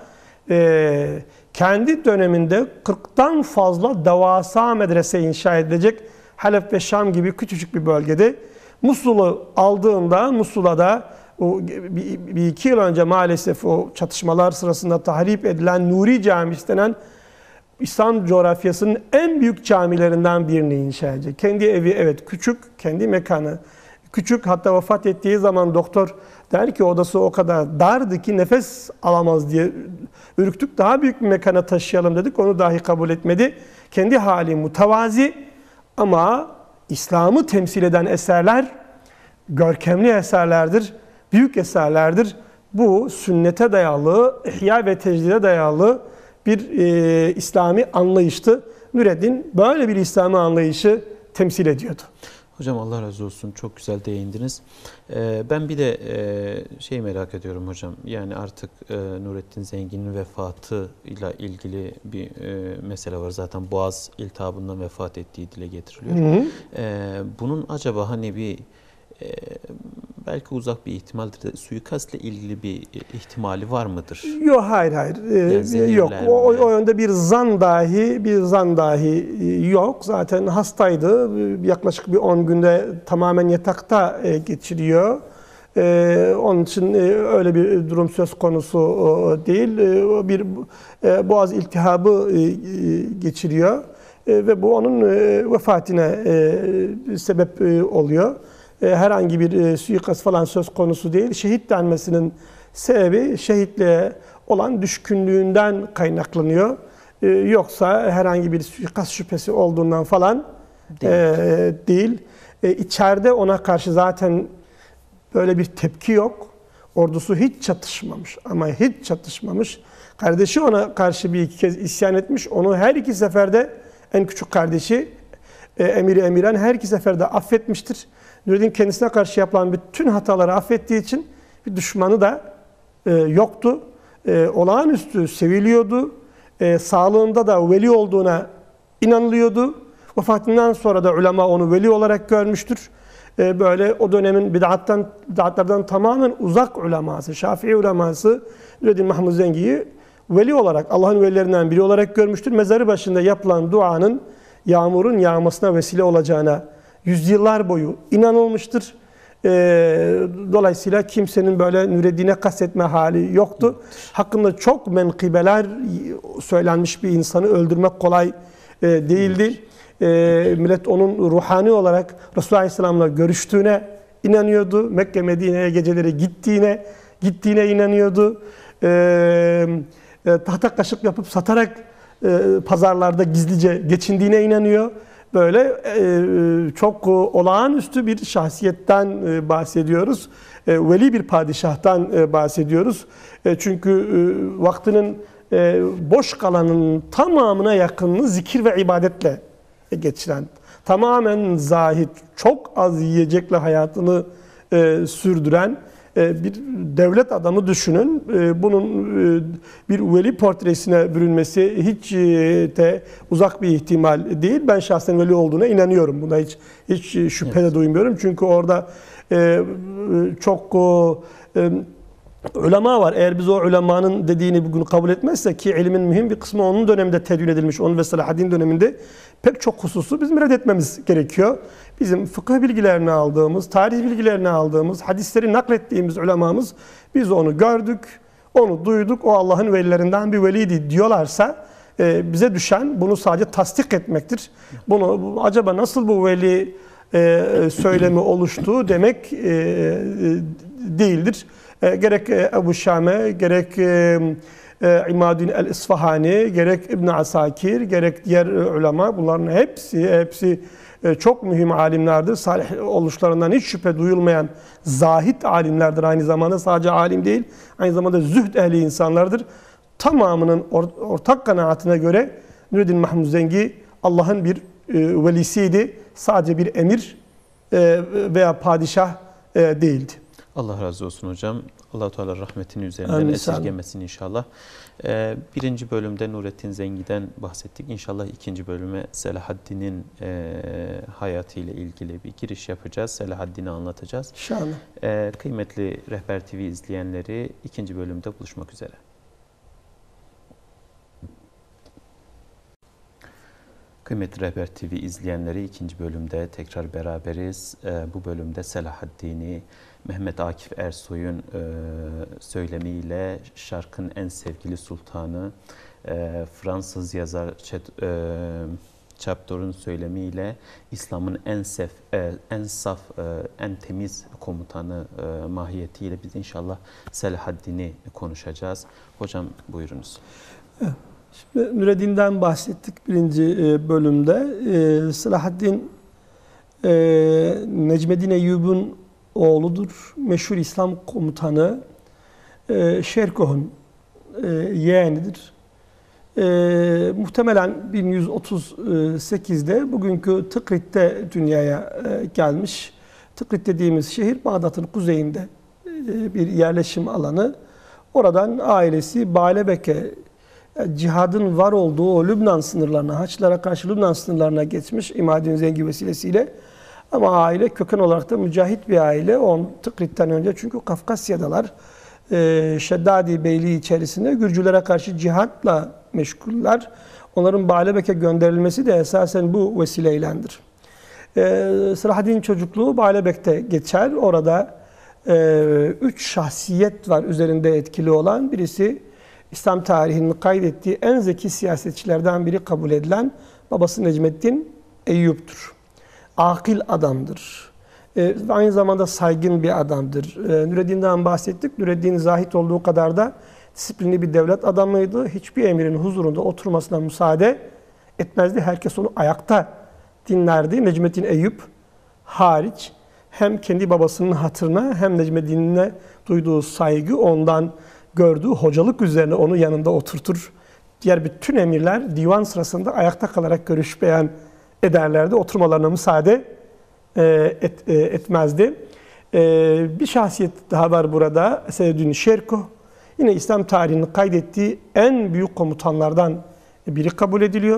e, kendi döneminde kırktan fazla devasa medrese inşa edilecek Halep ve Şam gibi küçücük bir bölgede. Musul'u aldığında, Musul'a da o bir, bir iki yıl önce maalesef o çatışmalar sırasında tahrip edilen Nuri Camisi denen İslam coğrafyasının en büyük camilerinden birini inşa edecek. Kendi evi evet küçük, kendi mekanı küçük. Hatta vefat ettiği zaman doktor der ki odası o kadar dardı ki nefes alamaz diye ürktük. Daha büyük bir mekana taşıyalım dedik. Onu dahi kabul etmedi. Kendi hali mütevazi ama İslam'ı temsil eden eserler görkemli eserlerdir, büyük eserlerdir. Bu sünnete dayalı, ihya ve tecdide dayalı bir e, İslami anlayıştı. Nureddin böyle bir İslami anlayışı temsil ediyordu. Hocam Allah razı olsun. Çok güzel değindiniz. Ee, ben bir de e, şey merak ediyorum hocam. Yani artık e, Nureddin Zengin'in vefatı ile ilgili bir e, mesele var. Zaten boğaz iltihabından vefat ettiği dile getiriliyor. Hı hı. E, bunun acaba hani bir e, belki uzak bir ihtimaldir de suikastla ilgili bir ihtimali var mıdır? Yok hayır hayır. Ee, yok. O, o yönde bir zan dahi bir zan dahi yok. Zaten hastaydı. Yaklaşık bir on günde tamamen yatakta geçiriyor. Ee, onun için öyle bir durum söz konusu değil. Bir boğaz iltihabı geçiriyor ve bu onun vefatine sebep oluyor. Herhangi bir suikast falan söz konusu değil. Şehit denmesinin sebebi şehitliğe olan düşkünlüğünden kaynaklanıyor. Yoksa herhangi bir suikast şüphesi olduğundan falan değil. E, değil. E, içeride ona karşı zaten böyle bir tepki yok. Ordusu hiç çatışmamış ama hiç çatışmamış. Kardeşi ona karşı bir iki kez isyan etmiş. Onu her iki seferde en küçük kardeşi e, Emir-i Emirhan her iki seferde affetmiştir. Nureddin kendisine karşı yapılan bütün hataları affettiği için bir düşmanı da e, yoktu. E, olağanüstü seviliyordu. E, sağlığında da veli olduğuna inanılıyordu. Vefatından sonra da ulema onu veli olarak görmüştür. E, böyle o dönemin bid'attan, bid'atlardan tamamen uzak uleması, Şafii uleması Nureddin Mahmud Zengi'yi veli olarak, Allah'ın velilerinden biri olarak görmüştür. Mezarı başında yapılan duanın yağmurun yağmasına vesile olacağına yüzyıllar boyu inanılmıştır. E, dolayısıyla kimsenin böyle Nureddin'e kastetme hali yoktu. Hakkında çok menkıbeler söylenmiş bir insanı öldürmek kolay e, değildi. E, millet onun ruhani olarak Resulullah Aleyhisselam'la görüştüğüne inanıyordu. Mekke Medine'ye geceleri gittiğine gittiğine inanıyordu. E, e, tahta kaşık yapıp satarak e, pazarlarda gizlice geçindiğine inanıyor. Böyle e, çok olağanüstü bir şahsiyetten e, bahsediyoruz. E, veli bir padişahtan e, bahsediyoruz. E, çünkü e, vaktinin e, boş kalanın tamamına yakınını zikir ve ibadetle geçiren, tamamen zahid, çok az yiyecekle hayatını e, sürdüren e, bir devlet adamı düşünün. E, bunun e, bir veli portresine bürünmesi hiç e, de uzak bir ihtimal değil. Ben şahsen veli olduğuna inanıyorum. Buna hiç hiç şüphe de evet. duymuyorum. Çünkü orada e, çok e, ulema var. Eğer biz o ulemanın dediğini bugün kabul etmezsek, ki ilmin mühim bir kısmı onun döneminde tedvin edilmiş, onun ve Selahaddin döneminde pek çok hususu bizim reddetmemiz gerekiyor. Bizim fıkıh bilgilerini aldığımız, tarih bilgilerini aldığımız, hadisleri naklettiğimiz ulemamız, biz onu gördük, onu duyduk, o Allah'ın velilerinden bir veliydi diyorlarsa e, bize düşen bunu sadece tasdik etmektir. Bunu acaba nasıl bu veli e, söylemi oluştu demek e, e, değildir. E, gerek Ebu Şame, gerek e, e, İmaduddin el-İsfahani, gerek İbn Asakir, gerek diğer ulema, bunların hepsi hepsi e, çok mühim alimlerdir. Salih oluşlarından hiç şüphe duyulmayan zahid alimlerdir aynı zamanda. Sadece alim değil, aynı zamanda zühd ehli insanlardır. Tamamının or ortak kanaatine göre Nureddin Mahmud Zengi Allah'ın bir e, velisiydi. Sadece bir emir e, veya padişah e, değildi. Allah razı olsun hocam. Allah-u Teala rahmetini üzerinden esirgemesin inşallah. Ee, birinci bölümde Nurettin Zengi'den bahsettik. İnşallah ikinci bölüme Selahaddin'in e, hayatıyla ilgili bir giriş yapacağız. Selahaddin'i anlatacağız. İnşallah. Ee, kıymetli Rehber T V izleyenleri, ikinci bölümde buluşmak üzere. Kıymetli Rehber T V izleyenleri, ikinci bölümde tekrar beraberiz. Ee, bu bölümde Selahaddin'i Mehmet Akif Ersoy'un e, söylemiyle Şark'ın en sevgili sultanı, e, Fransız yazar Chet, e, Chapdor'un söylemiyle İslam'ın en sef, e, en saf, e, en temiz komutanı e, mahiyetiyle biz inşallah Selahaddin'i konuşacağız. Hocam buyurunuz. Evet. Şimdi Nureddin'den bahsettik birinci bölümde. Ee, Selahaddin e, Necmeddin Eyyub'un oğludur. Meşhur İslam komutanı. E, Şerkoh'un e, yeğenidir. E, muhtemelen bin yüz otuz sekizde bugünkü Tikrit'te dünyaya e, gelmiş. Tikrit dediğimiz şehir Bağdat'ın kuzeyinde e, bir yerleşim alanı. Oradan ailesi Baalebek'e, cihadın var olduğu o Lübnan sınırlarına, Haçlara karşı Lübnan sınırlarına geçmiş İmaduddin Zengi vesilesiyle. Ama aile köken olarak da mücahit bir aile. On Tikrit'ten önce, çünkü Kafkasya'dalar. E, Şeddadi Beyliği içerisinde Gürcülere karşı cihatla meşguller. Onların Baalebek'e gönderilmesi de esasen bu vesileylendir. E, Selahaddin'in çocukluğu Baalebek'te geçer. Orada e, üç şahsiyet var üzerinde etkili olan. Birisi, İslam tarihinin kaydettiği en zeki siyasetçilerden biri kabul edilen babası Necmeddin Eyyub'dur. Akil adamdır. E, aynı zamanda saygın bir adamdır. E, Nureddin'den bahsettik. Nureddin zahid olduğu kadar da disiplinli bir devlet adamıydı. Hiçbir emirin huzurunda oturmasına müsaade etmezdi. Herkes onu ayakta dinlerdi. Necmeddin Eyyub hariç, hem kendi babasının hatırına hem Necmeddin'e duyduğu saygı, ondan gördüğü hocalık üzerine onu yanında oturtur. Diğer bütün emirler divan sırasında ayakta kalarak görüş beyan ederlerdi. Oturmalarına müsaade et, etmezdi. Bir şahsiyet daha var burada. Eseddin Şerkoh. Yine İslam tarihinin kaydettiği en büyük komutanlardan biri kabul ediliyor.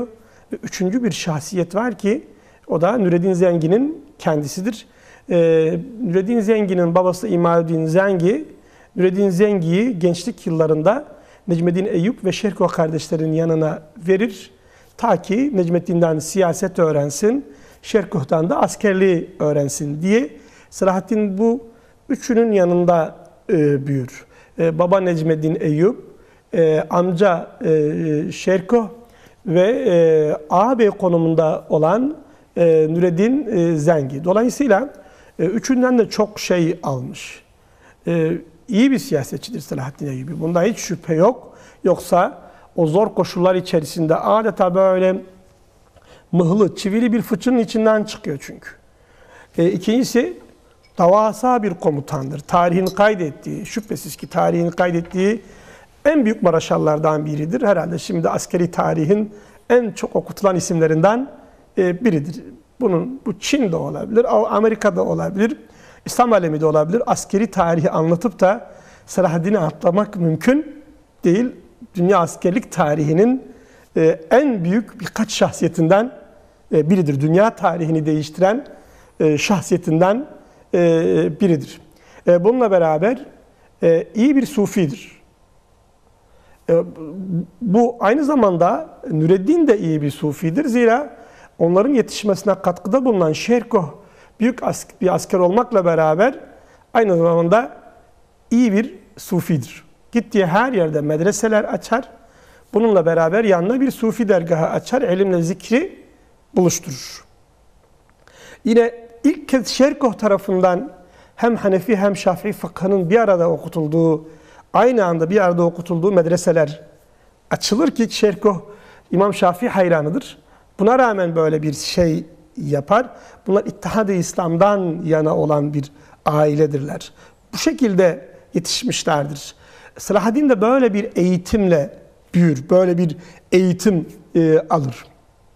Ve üçüncü bir şahsiyet var ki o da Nureddin Zengi'nin kendisidir. Ee, Nureddin Zengi'nin babası İmaduddin Zengi, Nureddin Zengi'yi gençlik yıllarında Necmeddin Eyüp ve Şerkoh kardeşlerin yanına verir. Ta ki Necmeddin'den siyaset öğrensin, Şerkoh'tan da askerliği öğrensin diye. Selahaddin bu üçünün yanında e, büyür. E, baba Necmeddin Eyüp, e, amca e, Şerkoh ve e, ağabey konumunda olan e, Nureddin e, Zengi. Dolayısıyla e, üçünden de çok şey almış. E, iyi bir siyasetçidir Selahaddin Eyyubi. Bunda hiç şüphe yok. Yoksa o zor koşullar içerisinde adeta böyle mıhlı, çivili bir fıçının içinden çıkıyor çünkü. E, ikincisi, devasa bir komutandır. Tarihin kaydettiği, şüphesiz ki tarihin kaydettiği en büyük maraşallardan biridir. Herhalde şimdi askeri tarihin en çok okutulan isimlerinden e, biridir. Bunun, bu Çin'de olabilir, Amerika'da olabilir, İslam alemi de olabilir. Askeri tarihi anlatıp da Selahaddin'i atlamak mümkün değil. Dünya askerlik tarihinin e, en büyük birkaç şahsiyetinden e, biridir. Dünya tarihini değiştiren e, şahsiyetinden e, biridir. E, bununla beraber e, iyi bir sufidir. E, bu aynı zamanda Nureddin de iyi bir sufidir. Zira onların yetişmesine katkıda bulunan Şerkoh büyük bir asker olmakla beraber aynı zamanda iyi bir sufidir. Gittiği her yerde medreseler açar. Bununla beraber yanına bir sufi dergahı açar. Ilimle zikri buluşturur. Yine ilk kez Şerkoh tarafından hem Hanefi hem Şafii fıkhının bir arada okutulduğu, aynı anda bir arada okutulduğu medreseler açılır ki Şerkoh İmam Şafii hayranıdır. Buna rağmen böyle bir şey yapar. Bunlar İttihad-ı İslam'dan yana olan bir ailedirler. Bu şekilde yetişmişlerdir. Selahaddin de böyle bir eğitimle büyür, böyle bir eğitim e, alır.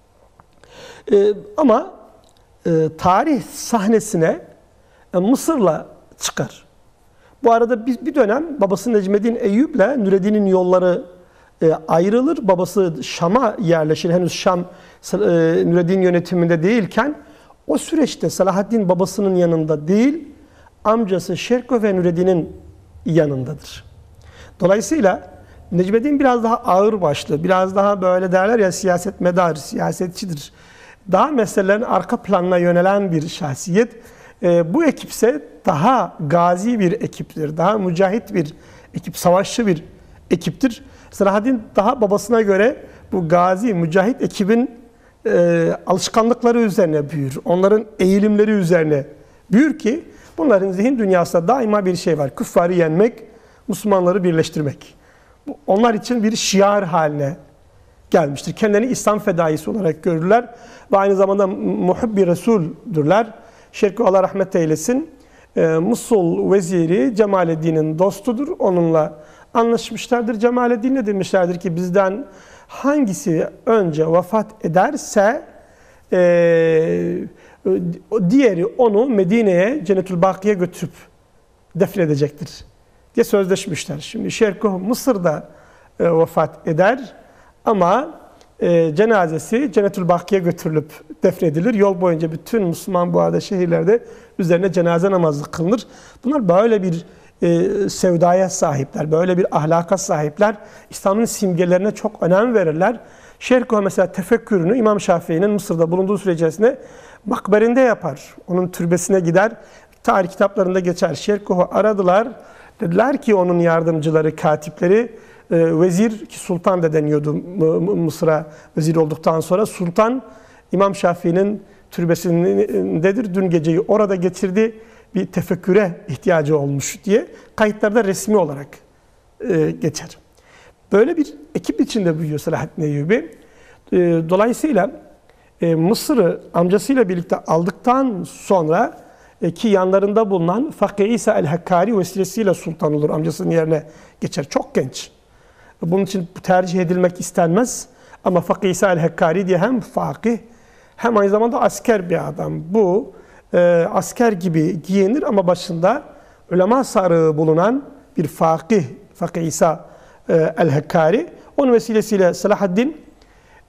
E, ama e, tarih sahnesine e, Mısır'la çıkar. Bu arada bir, bir dönem babası Necmeddin Eyüp'le Nureddin'in yolları e, ayrılır. Babası Şam'a yerleşir. Henüz Şam e, Nureddin yönetiminde değilken o süreçte Selahaddin babasının yanında değil, amcası Şerkoh ve Nureddin'in yanındadır. Dolayısıyla Necmeddin biraz daha ağır başlı, biraz daha böyle derler ya siyaset medar, siyasetçidir. Daha meselelerin arka planına yönelen bir şahsiyet. E, bu ekipse daha gazi bir ekiptir, daha mücahit bir ekip, savaşçı bir ekiptir. Selahaddin daha babasına göre bu gazi, mücahit ekibin e, alışkanlıkları üzerine büyür. Onların eğilimleri üzerine büyür ki bunların zihin dünyasında daima bir şey var. Küffarı yenmek, Müslümanları birleştirmek. Bu onlar için bir şiar haline gelmiştir. Kendilerini İslam fedaisi olarak görürler ve aynı zamanda muhibbi Resul'dürler. Şerkoh Allah rahmet eylesin. E, Musul veziri Cemaleddin'in dostudur. Onunla anlaşmışlardır. Cemaleddin'e demişlerdir ki bizden hangisi önce vefat ederse e, diğeri onu Medine'ye, Cennetül Baki'ye götürüp defnedecektir diye sözleşmişler. Şimdi Şerkoh Mısır'da e, vefat eder ama e, cenazesi Cennetül Baki'ye götürülüp defnedilir. Yol boyunca bütün Müslüman bu arada şehirlerde üzerine cenaze namazı kılınır. Bunlar böyle bir e, sevdaya sahipler, böyle bir ahlaka sahipler. İslam'ın simgelerine çok önem verirler. Şerkoh mesela tefekkürünü İmam Şafii'nin Mısır'da bulunduğu süre içerisinde makberinde yapar. Onun türbesine gider. Tarih kitaplarında geçer. Şerkoh'u aradılar. Dediler ki onun yardımcıları, katipleri, e, vezir ki sultan da deniyordu Mısır'a vezir olduktan sonra. Sultan İmam Şafii'nin türbesindedir. Dün geceyi orada geçirdi. Bir tefekküre ihtiyacı olmuş diye kayıtlarda resmi olarak e, geçer. Böyle bir ekip içinde büyüyor Selahaddin Eyyubi. E, dolayısıyla e, Mısır'ı amcasıyla birlikte aldıktan sonra e, ki yanlarında bulunan Fakih İsa el-Hakkari vesilesiyle sultan olur. Amcasının yerine geçer. Çok genç. Bunun için tercih edilmek istenmez. Ama Fakih İsa el-Hakkari diye hem fakih hem aynı zamanda asker bir adam. Bu e, asker gibi giyinir ama başında ulema sarığı bulunan bir fakih, Fakih İsa el-Hakkari. Onun vesilesiyle Selahaddin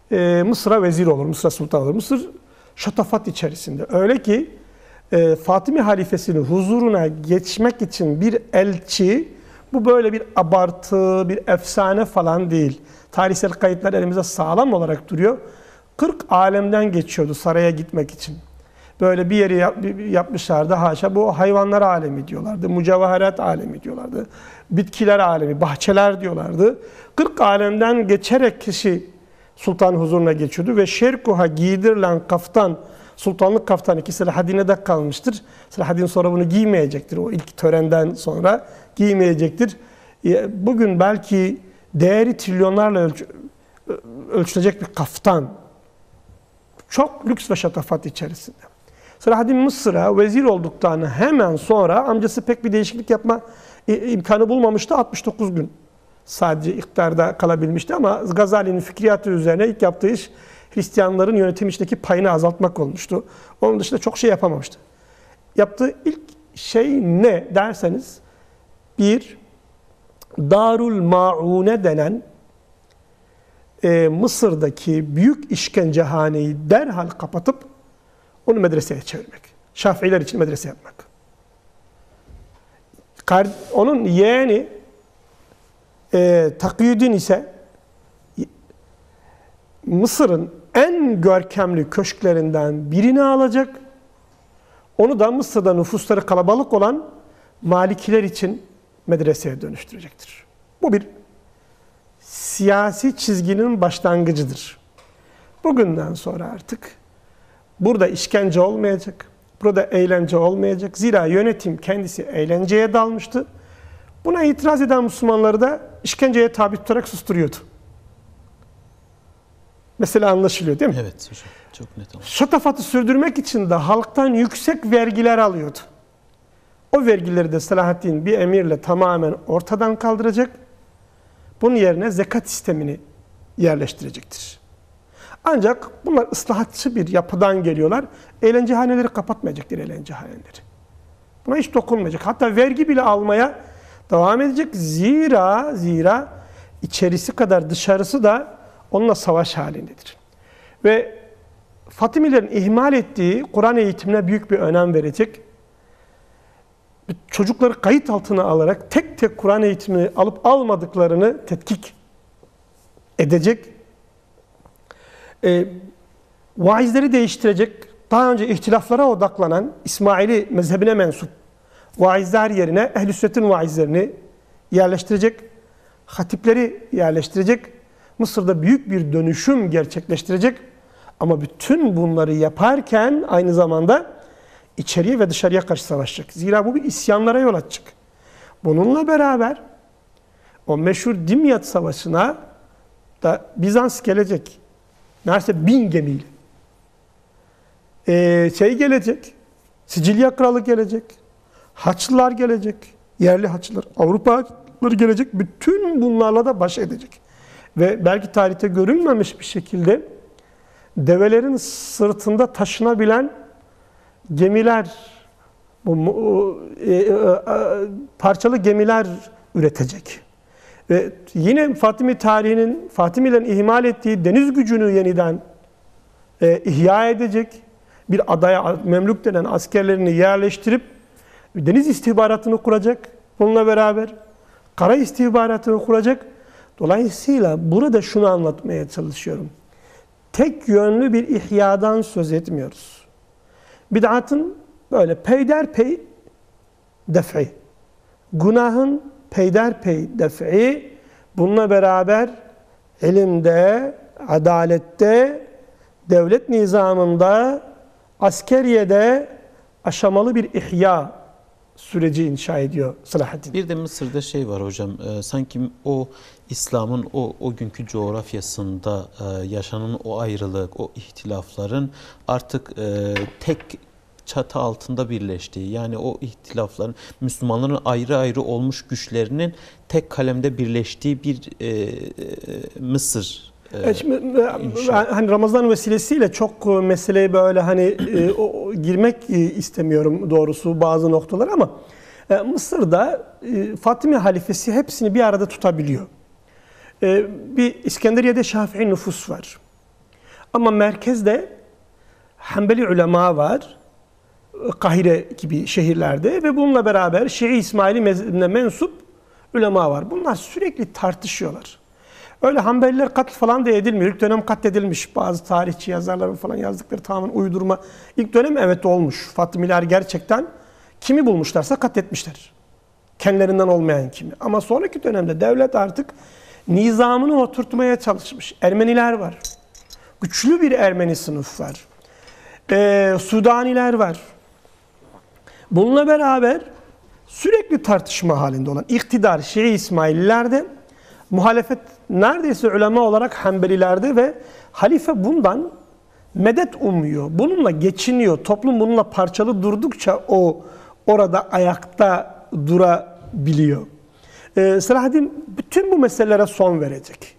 e, Mısır'a vezir olur, Mısır'a sultan olur. Mısır şatafat içerisinde. Öyle ki e, Fatimi halifesinin huzuruna geçmek için bir elçi, bu böyle bir abartı, bir efsane falan değil. Tarihsel kayıtlar elimizde sağlam olarak duruyor. kırk alemden geçiyordu saraya gitmek için. Böyle bir yeri yapmışlardı, haşa bu hayvanlar alemi diyorlardı, mücevherat alemi diyorlardı, bitkiler alemi, bahçeler diyorlardı. kırk alemden geçerek kişi sultanın huzuruna geçiyordu ve şerkuha giydirilen kaftan, sultanlık kaftanı ki Selahaddin'e de kalmıştır. Selahaddin sonra bunu giymeyecektir, o ilk törenden sonra giymeyecektir. Bugün belki değeri trilyonlarla ölç ölçülecek bir kaftan. Çok lüks ve şatafat içerisinde. Selahaddin Mısır'a vezir olduktan hemen sonra amcası pek bir değişiklik yapma imkanı bulmamıştı. altmış dokuz gün sadece iktidarda kalabilmişti ama Gazali'nin fikriyatı üzerine ilk yaptığı iş Hristiyanların yönetim içindeki payını azaltmak olmuştu. Onun dışında çok şey yapamamıştı. Yaptığı ilk şey ne derseniz, bir, Darul Maune denen e, Mısır'daki büyük işkencehaneyi derhal kapatıp onu medreseye çevirmek. Şafiiler için medrese yapmak. Onun yeğeni e, Takiyüddin ise Mısır'ın en görkemli köşklerinden birini alacak. Onu da Mısır'da nüfusları kalabalık olan Malikiler için medreseye dönüştürecektir. Bu bir siyasi çizginin başlangıcıdır. Bugünden sonra artık burada işkence olmayacak, burada eğlence olmayacak. Zira yönetim kendisi eğlenceye dalmıştı. Buna itiraz eden Müslümanları da işkenceye tabi tutarak susturuyordu. Mesela anlaşılıyor değil mi? Evet hocam, çok net oldu. Şatafatı sürdürmek için de halktan yüksek vergiler alıyordu. O vergileri de Selahaddin bir emirle tamamen ortadan kaldıracak. Bunun yerine zekat sistemini yerleştirecektir. Ancak bunlar ıslahatçı bir yapıdan geliyorlar. Eğlencehaneleri kapatmayacaktır, eğlencehaneleri. Buna hiç dokunmayacak. Hatta vergi bile almaya devam edecek. Zira, zira içerisi kadar dışarısı da onunla savaş halindedir. Ve Fatimilerin ihmal ettiği Kur'an eğitimine büyük bir önem verecek. Çocukları kayıt altına alarak tek tek Kur'an eğitimini alıp almadıklarını tetkik edecek. E, vaizleri değiştirecek. Daha önce ihtilaflara odaklanan İsmaili mezhebine mensup vaizler yerine Ehl-i Sünnet'in vaizlerini yerleştirecek. Hatipleri yerleştirecek. Mısır'da büyük bir dönüşüm gerçekleştirecek. Ama bütün bunları yaparken aynı zamanda içeriye ve dışarıya karşı savaşacak. Zira bu bir isyanlara yol açacak. Bununla beraber o meşhur Dimyat Savaşı'na da Bizans gelecek. Neredeyse bin gemiyle. Ee, şey gelecek, Sicilya Kralı gelecek, Haçlılar gelecek, yerli Haçlılar, Avrupalılar gelecek. Bütün bunlarla da baş edecek. Ve belki tarihte görülmemiş bir şekilde develerin sırtında taşınabilen gemiler, bu, e, e, parçalı gemiler üretecek. Ve yine Fatimi tarihinin, Fatimilerin ihmal ettiği deniz gücünü yeniden e, ihya edecek. Bir adaya Memlük denen askerlerini yerleştirip deniz istihbaratını kuracak. Bununla beraber kara istihbaratını kuracak. Dolayısıyla burada şunu anlatmaya çalışıyorum. Tek yönlü bir ihyadan söz etmiyoruz. Bid'atın böyle peyderpey def'i, günahın peyderpey def'i, bununla beraber ilimde, adalette, devlet nizamında, askeriyede aşamalı bir ihya süreci inşa ediyor Selahaddin. Bir de Mısır'da şey var hocam, e, sanki o İslam'ın o, o günkü coğrafyasında e, yaşanan o ayrılık, o ihtilafların artık e, tek çatı altında birleştiği, yani o ihtilafların, Müslümanların ayrı ayrı olmuş güçlerinin tek kalemde birleştiği bir e, e, Mısır. Evet, şimdi, hani Ramazan vesilesiyle çok meseleye böyle hani e, o, girmek istemiyorum doğrusu bazı noktalar ama e, Mısır'da e, Fatimi halifesi hepsini bir arada tutabiliyor. E, bir İskenderiye'de Şafii nüfus var. Ama merkezde Hanbeli ulema var, Kahire gibi şehirlerde ve bununla beraber Şii İsmaili mezhebine mensup ulema var. Bunlar sürekli tartışıyorlar. Öyle Hanbeliler katl falan da edilmiyor. İlk dönem katledilmiş. Bazı tarihçi yazarların falan yazdıkları tamamen uydurma. İlk dönem evet olmuş. Fatımiler gerçekten kimi bulmuşlarsa katletmişler. Kendilerinden olmayan kimi. Ama sonraki dönemde devlet artık nizamını oturtmaya çalışmış. Ermeniler var. Güçlü bir Ermeni sınıf var. Ee, Sudaniler var. Bununla beraber sürekli tartışma halinde olan iktidar Şii İsmaililerde, muhalefet neredeyse ulema olarak Hanbelilerde ve halife bundan medet umuyor. Bununla geçiniyor. Toplum bununla parçalı durdukça o orada ayakta durabiliyor. Ee, Selahaddin bütün bu meselelere son verecek.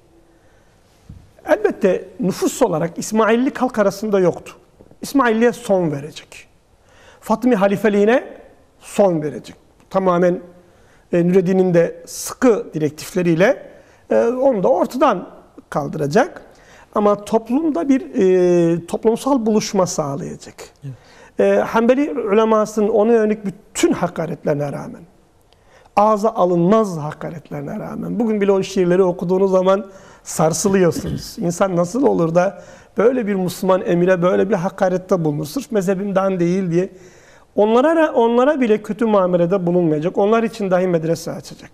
Elbette nüfus olarak İsmailli halk arasında yoktu. İsmailliğe son verecek. Fatımi halifeliğine son verecek. Tamamen e, Nureddin'in de sıkı direktifleriyle e, onu da ortadan kaldıracak. Ama toplumda bir e, toplumsal buluşma sağlayacak. Evet. E, Hanbeli ulemasının ona yönelik bütün hakaretlerine rağmen, ağza alınmaz hakaretlerine rağmen, bugün bile o şiirleri okuduğunuz zaman sarsılıyorsunuz. İnsan nasıl olur da böyle bir Müslüman emire böyle bir hakarette bulunur? Sırf mezhebimden değil diye. Onlara onlara bile kötü muamelede bulunmayacak. Onlar için dahi medrese açacak.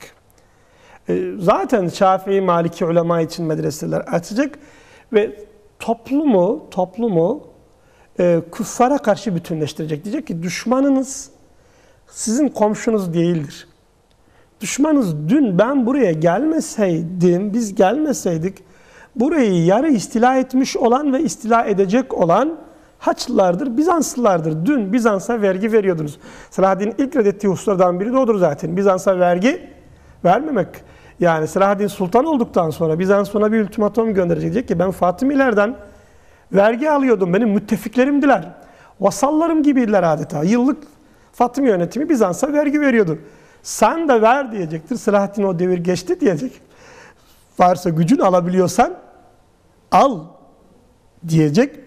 Zaten Şafii, Maliki ulema için medreseler açacak ve toplumu toplumu e, küffara karşı bütünleştirecek. Diyecek ki düşmanınız sizin komşunuz değildir. Düşmanınız dün ben buraya gelmeseydim, biz gelmeseydik burayı yarı istila etmiş olan ve istila edecek olan Haçlılardır, Bizanslılardır. Dün Bizans'a vergi veriyordunuz. Selahaddin'in ilk reddettiği hususlardan biri de odur zaten. Bizans'a vergi vermemek. Yani Selahaddin Sultan olduktan sonra Bizans ona bir ultimatum gönderecek. Diyecek ki ben Fatımilerden vergi alıyordum. Benim müttefiklerimdiler. Vasallarım gibiydiler adeta. Yıllık Fatımi yönetimi Bizans'a vergi veriyordu. Sen de ver diyecektir. Selahaddin o devir geçti diyecek. Varsa gücün alabiliyorsan al diyecek.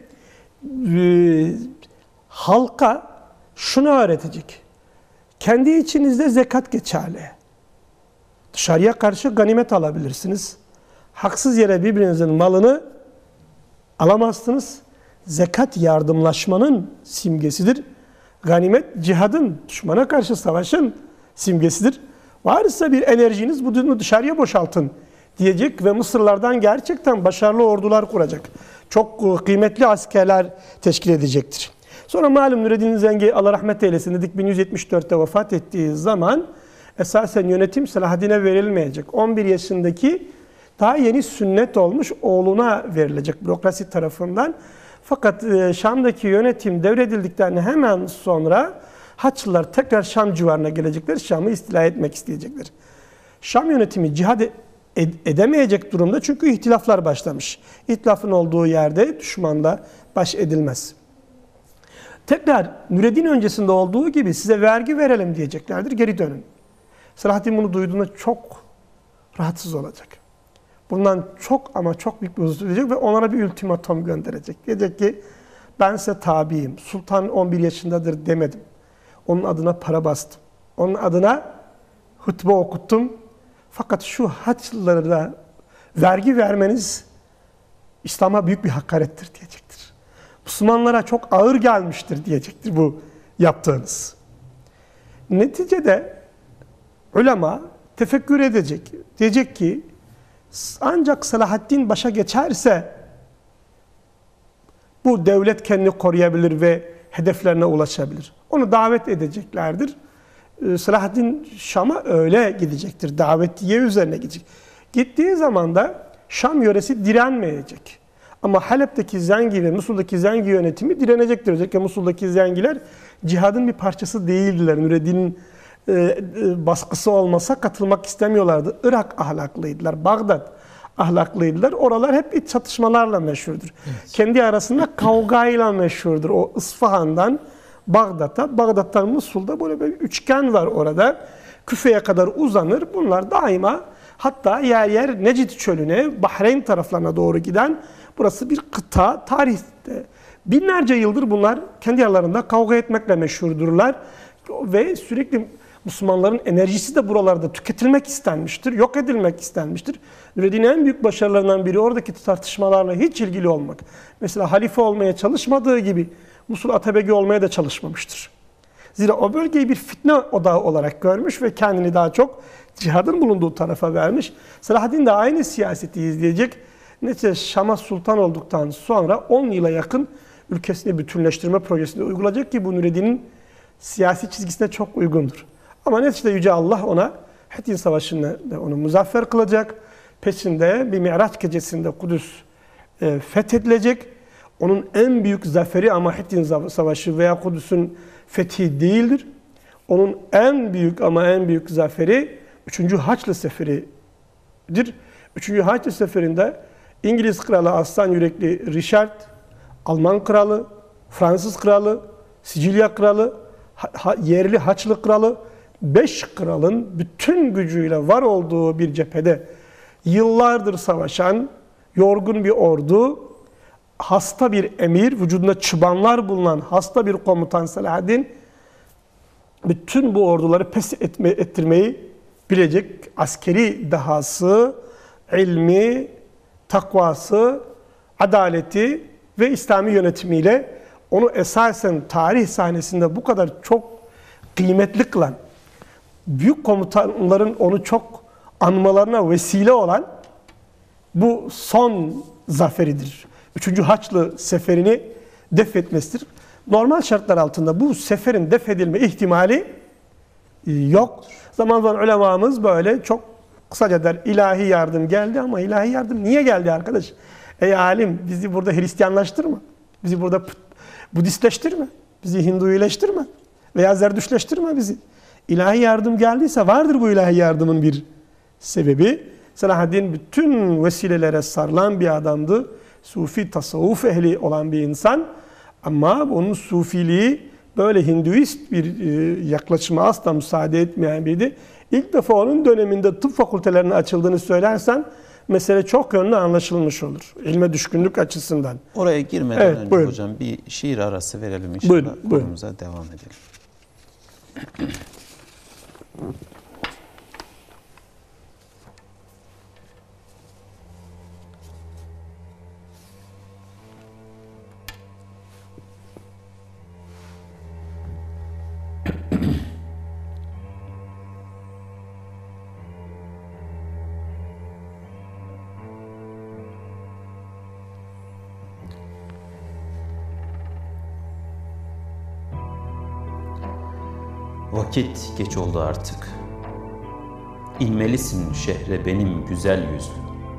Ee, halka şunu öğretecek. Kendi içinizde zekat geçerli. Dışarıya karşı ganimet alabilirsiniz. Haksız yere birbirinizin malını alamazsınız. Zekat yardımlaşmanın simgesidir. Ganimet cihadın, düşmana karşı savaşın simgesidir. Varsa bir enerjiniz bunu dışarıya boşaltın diyecek ve Mısırlardan gerçekten başarılı ordular kuracak. Çok kıymetli askerler teşkil edecektir. Sonra malum Nureddin Zengi Allah rahmet eylesin dedik bin yüz yetmiş dörtte vefat ettiği zaman esasen yönetim Selahaddin'e verilmeyecek. on bir yaşındaki daha yeni sünnet olmuş oğluna verilecek bürokrasi tarafından. Fakat Şam'daki yönetim devredildikten hemen sonra Haçlılar tekrar Şam civarına gelecekler. Şam'ı istila etmek isteyecekler. Şam yönetimi cihad edemeyecek durumda çünkü ihtilaflar başlamış. İhtilafın olduğu yerde düşmanla baş edilmez. Tekrar Nureddin öncesinde olduğu gibi size vergi verelim diyeceklerdir. Geri dönün. Selahaddin bunu duyduğunda çok rahatsız olacak. Bundan çok ama çok büyük bir huzur duyacak ve onlara bir ultimatum gönderecek. Diyecek ki ben size tabiyim. Sultan on bir yaşındadır demedim. Onun adına para bastım. Onun adına hutbe okuttum. Fakat şu Haçlılara da vergi vermeniz İslam'a büyük bir hakarettir diyecektir. Müslümanlara çok ağır gelmiştir diyecektir bu yaptığınız. Neticede ulema tefekkür edecek. Diyecek ki ancak Selahaddin başa geçerse bu devlet kendini koruyabilir ve hedeflerine ulaşabilir. Onu davet edeceklerdir. Selahaddin Şam'a öyle gidecektir. Davetiye üzerine gidecek. Gittiği zaman da Şam yöresi direnmeyecek. Ama Halep'teki Zengi ve Musul'daki Zengi yönetimi direnecektir. Özellikle Musul'daki Zengiler cihadın bir parçası değildiler. Nureddin'in e, e, baskısı olmasa katılmak istemiyorlardı. Irak ahlaklıydılar. Bağdat ahlaklıydılar. Oralar hep iç çatışmalarla meşhurdur. Evet. Kendi arasında kavgayla meşhurdur. O İsfahan'dan Bağdat'a, Bağdat'tan Musul'da böyle bir üçgen var orada. Küfe'ye kadar uzanır. Bunlar daima Hatta yer yer Necid çölüne, Bahreyn taraflarına doğru giden burası bir kıta. Tarihte binlerce yıldır bunlar kendi aralarında kavga etmekle meşhurdurlar. Ve sürekli Müslümanların enerjisi de buralarda tüketilmek istenmiştir, yok edilmek istenmiştir. Nureddin'in en büyük başarılarından biri oradaki tartışmalarla hiç ilgili olmak. Mesela halife olmaya çalışmadığı gibi Musul Atabegi olmaya da çalışmamıştır. Zira o bölgeyi bir fitne odağı olarak görmüş ve kendini daha çok cihadın bulunduğu tarafa vermiş. Selahaddin de aynı siyaseti izleyecek. Netice Şam'a sultan olduktan sonra on yıla yakın ülkesini bütünleştirme projesini uygulayacak ki bu Nureddin'in siyasi çizgisine çok uygundur. Ama neticede Yüce Allah ona Hittin Savaşı'nda da onu muzaffer kılacak. Peşinde bir Mi'raç gecesinde Kudüs e, fethedilecek. Onun en büyük zaferi ama Hittin Savaşı veya Kudüs'ün fethi değildir. Onun en büyük ama en büyük zaferi üçüncü Haçlı Seferi'dir. üçüncü Haçlı Seferi'nde İngiliz kralı aslan yürekli Richard, Alman kralı, Fransız kralı, Sicilya kralı, ha, yerli Haçlı kralı, beş kralın bütün gücüyle var olduğu bir cephede yıllardır savaşan yorgun bir ordu, hasta bir emir, vücudunda çıbanlar bulunan hasta bir komutan Selahaddin, bütün bu orduları pes etme, ettirmeyi bilecek askeri dahası, ilmi, takvası, adaleti ve İslami yönetimiyle onu esasen tarih sahnesinde bu kadar çok kıymetli kılan, büyük komutanların onu çok anmalarına vesile olan bu son zaferidir. Üçüncü Haçlı Seferi'ni def etmesidir. Normal şartlar altında bu seferin def edilme ihtimali yok. Zaman zaman ulemamız böyle çok kısaca der, ilahi yardım geldi ama ilahi yardım niye geldi arkadaş? Ey alim, bizi burada Hristiyanlaştırma, bizi burada Budistleştirme, bizi Hinduileştirme veya Zerdüşleştirme bizi. İlahi yardım geldiyse vardır bu ilahi yardımın bir sebebi. Selahaddin bütün vesilelere sarılan bir adamdı. Sufi, tasavvuf ehli olan bir insan. Ama onun sufiliği böyle Hinduist bir yaklaşıma asla müsaade etmeyen biriydi. İlk defa onun döneminde tıp fakültelerinin açıldığını söylersen mesele çok yönlü anlaşılmış olur. İlme düşkünlük açısından. Oraya girmeden evet, önce buyurun. hocam bir şiir arası verelim inşallah. Buyurun, buyurun. Konumuza devam edelim. Vakit geç oldu artık. İnmelisin şehre benim güzel yüzlü.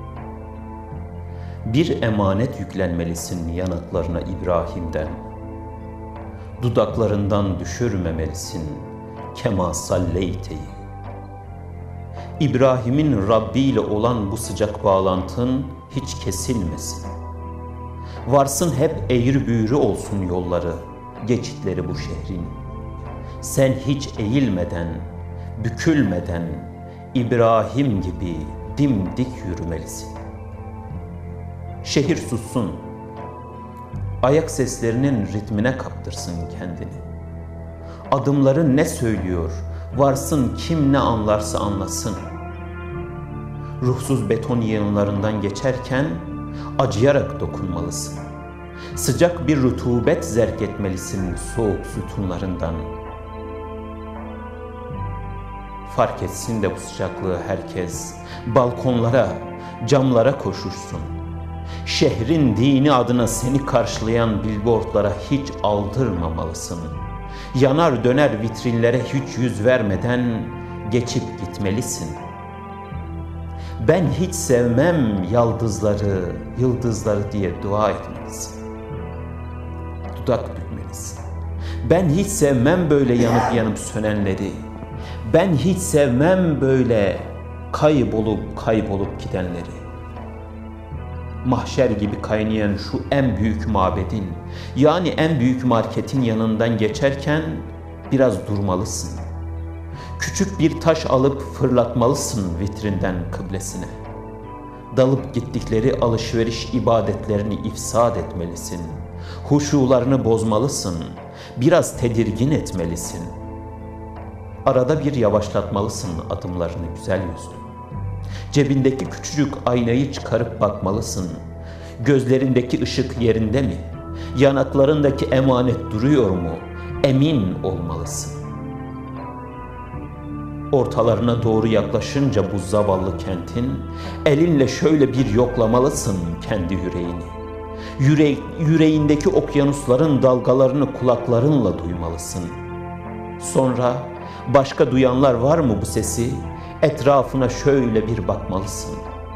Bir emanet yüklenmelisin yanaklarına İbrahim'den. Dudaklarından düşürmemelisin kema salleyteyi. İbrahim'in Rabbi ile olan bu sıcak bağlantın hiç kesilmesin. Varsın hep eğri büğrü olsun yolları, geçitleri bu şehrin. Sen hiç eğilmeden, bükülmeden İbrahim gibi dimdik yürümelisin. Şehir sussun, ayak seslerinin ritmine kaptırsın kendini. Adımların ne söylüyor, varsın kim ne anlarsa anlasın. Ruhsuz beton yığınlarından geçerken acıyarak dokunmalısın. Sıcak bir rutubet zerk etmelisin soğuk sütunlarından. Fark etsin de bu sıcaklığı herkes, balkonlara, camlara koşursun. Şehrin dini adına seni karşılayan billboardlara hiç aldırmamalısın. Yanar döner vitrinlere hiç yüz vermeden geçip gitmelisin. Ben hiç sevmem yaldızları, yıldızları diye dua etmelisin. Dudak bükmelisin. Ben hiç sevmem böyle yanıp yanıp sönenleri. Ben hiç sevmem böyle kaybolup kaybolup gidenleri. Mahşer gibi kaynayan şu en büyük mabedin, yani en büyük marketin yanından geçerken biraz durmalısın. Küçük bir taş alıp fırlatmalısın vitrinden kıblesine. Dalıp gittikleri alışveriş ibadetlerini ifsad etmelisin. Huşularını bozmalısın. Biraz tedirgin etmelisin. Arada bir yavaşlatmalısın adımlarını güzel yüzlü. Cebindeki küçücük aynayı çıkarıp bakmalısın. Gözlerindeki ışık yerinde mi? Yanaklarındaki emanet duruyor mu? Emin olmalısın. Ortalarına doğru yaklaşınca bu zavallı kentin, elinle şöyle bir yoklamalısın kendi yüreğini. Yüre yüreğindeki okyanusların dalgalarını kulaklarınla duymalısın. Sonra başka duyanlar var mı bu sesi? Etrafına şöyle bir bakmalısın.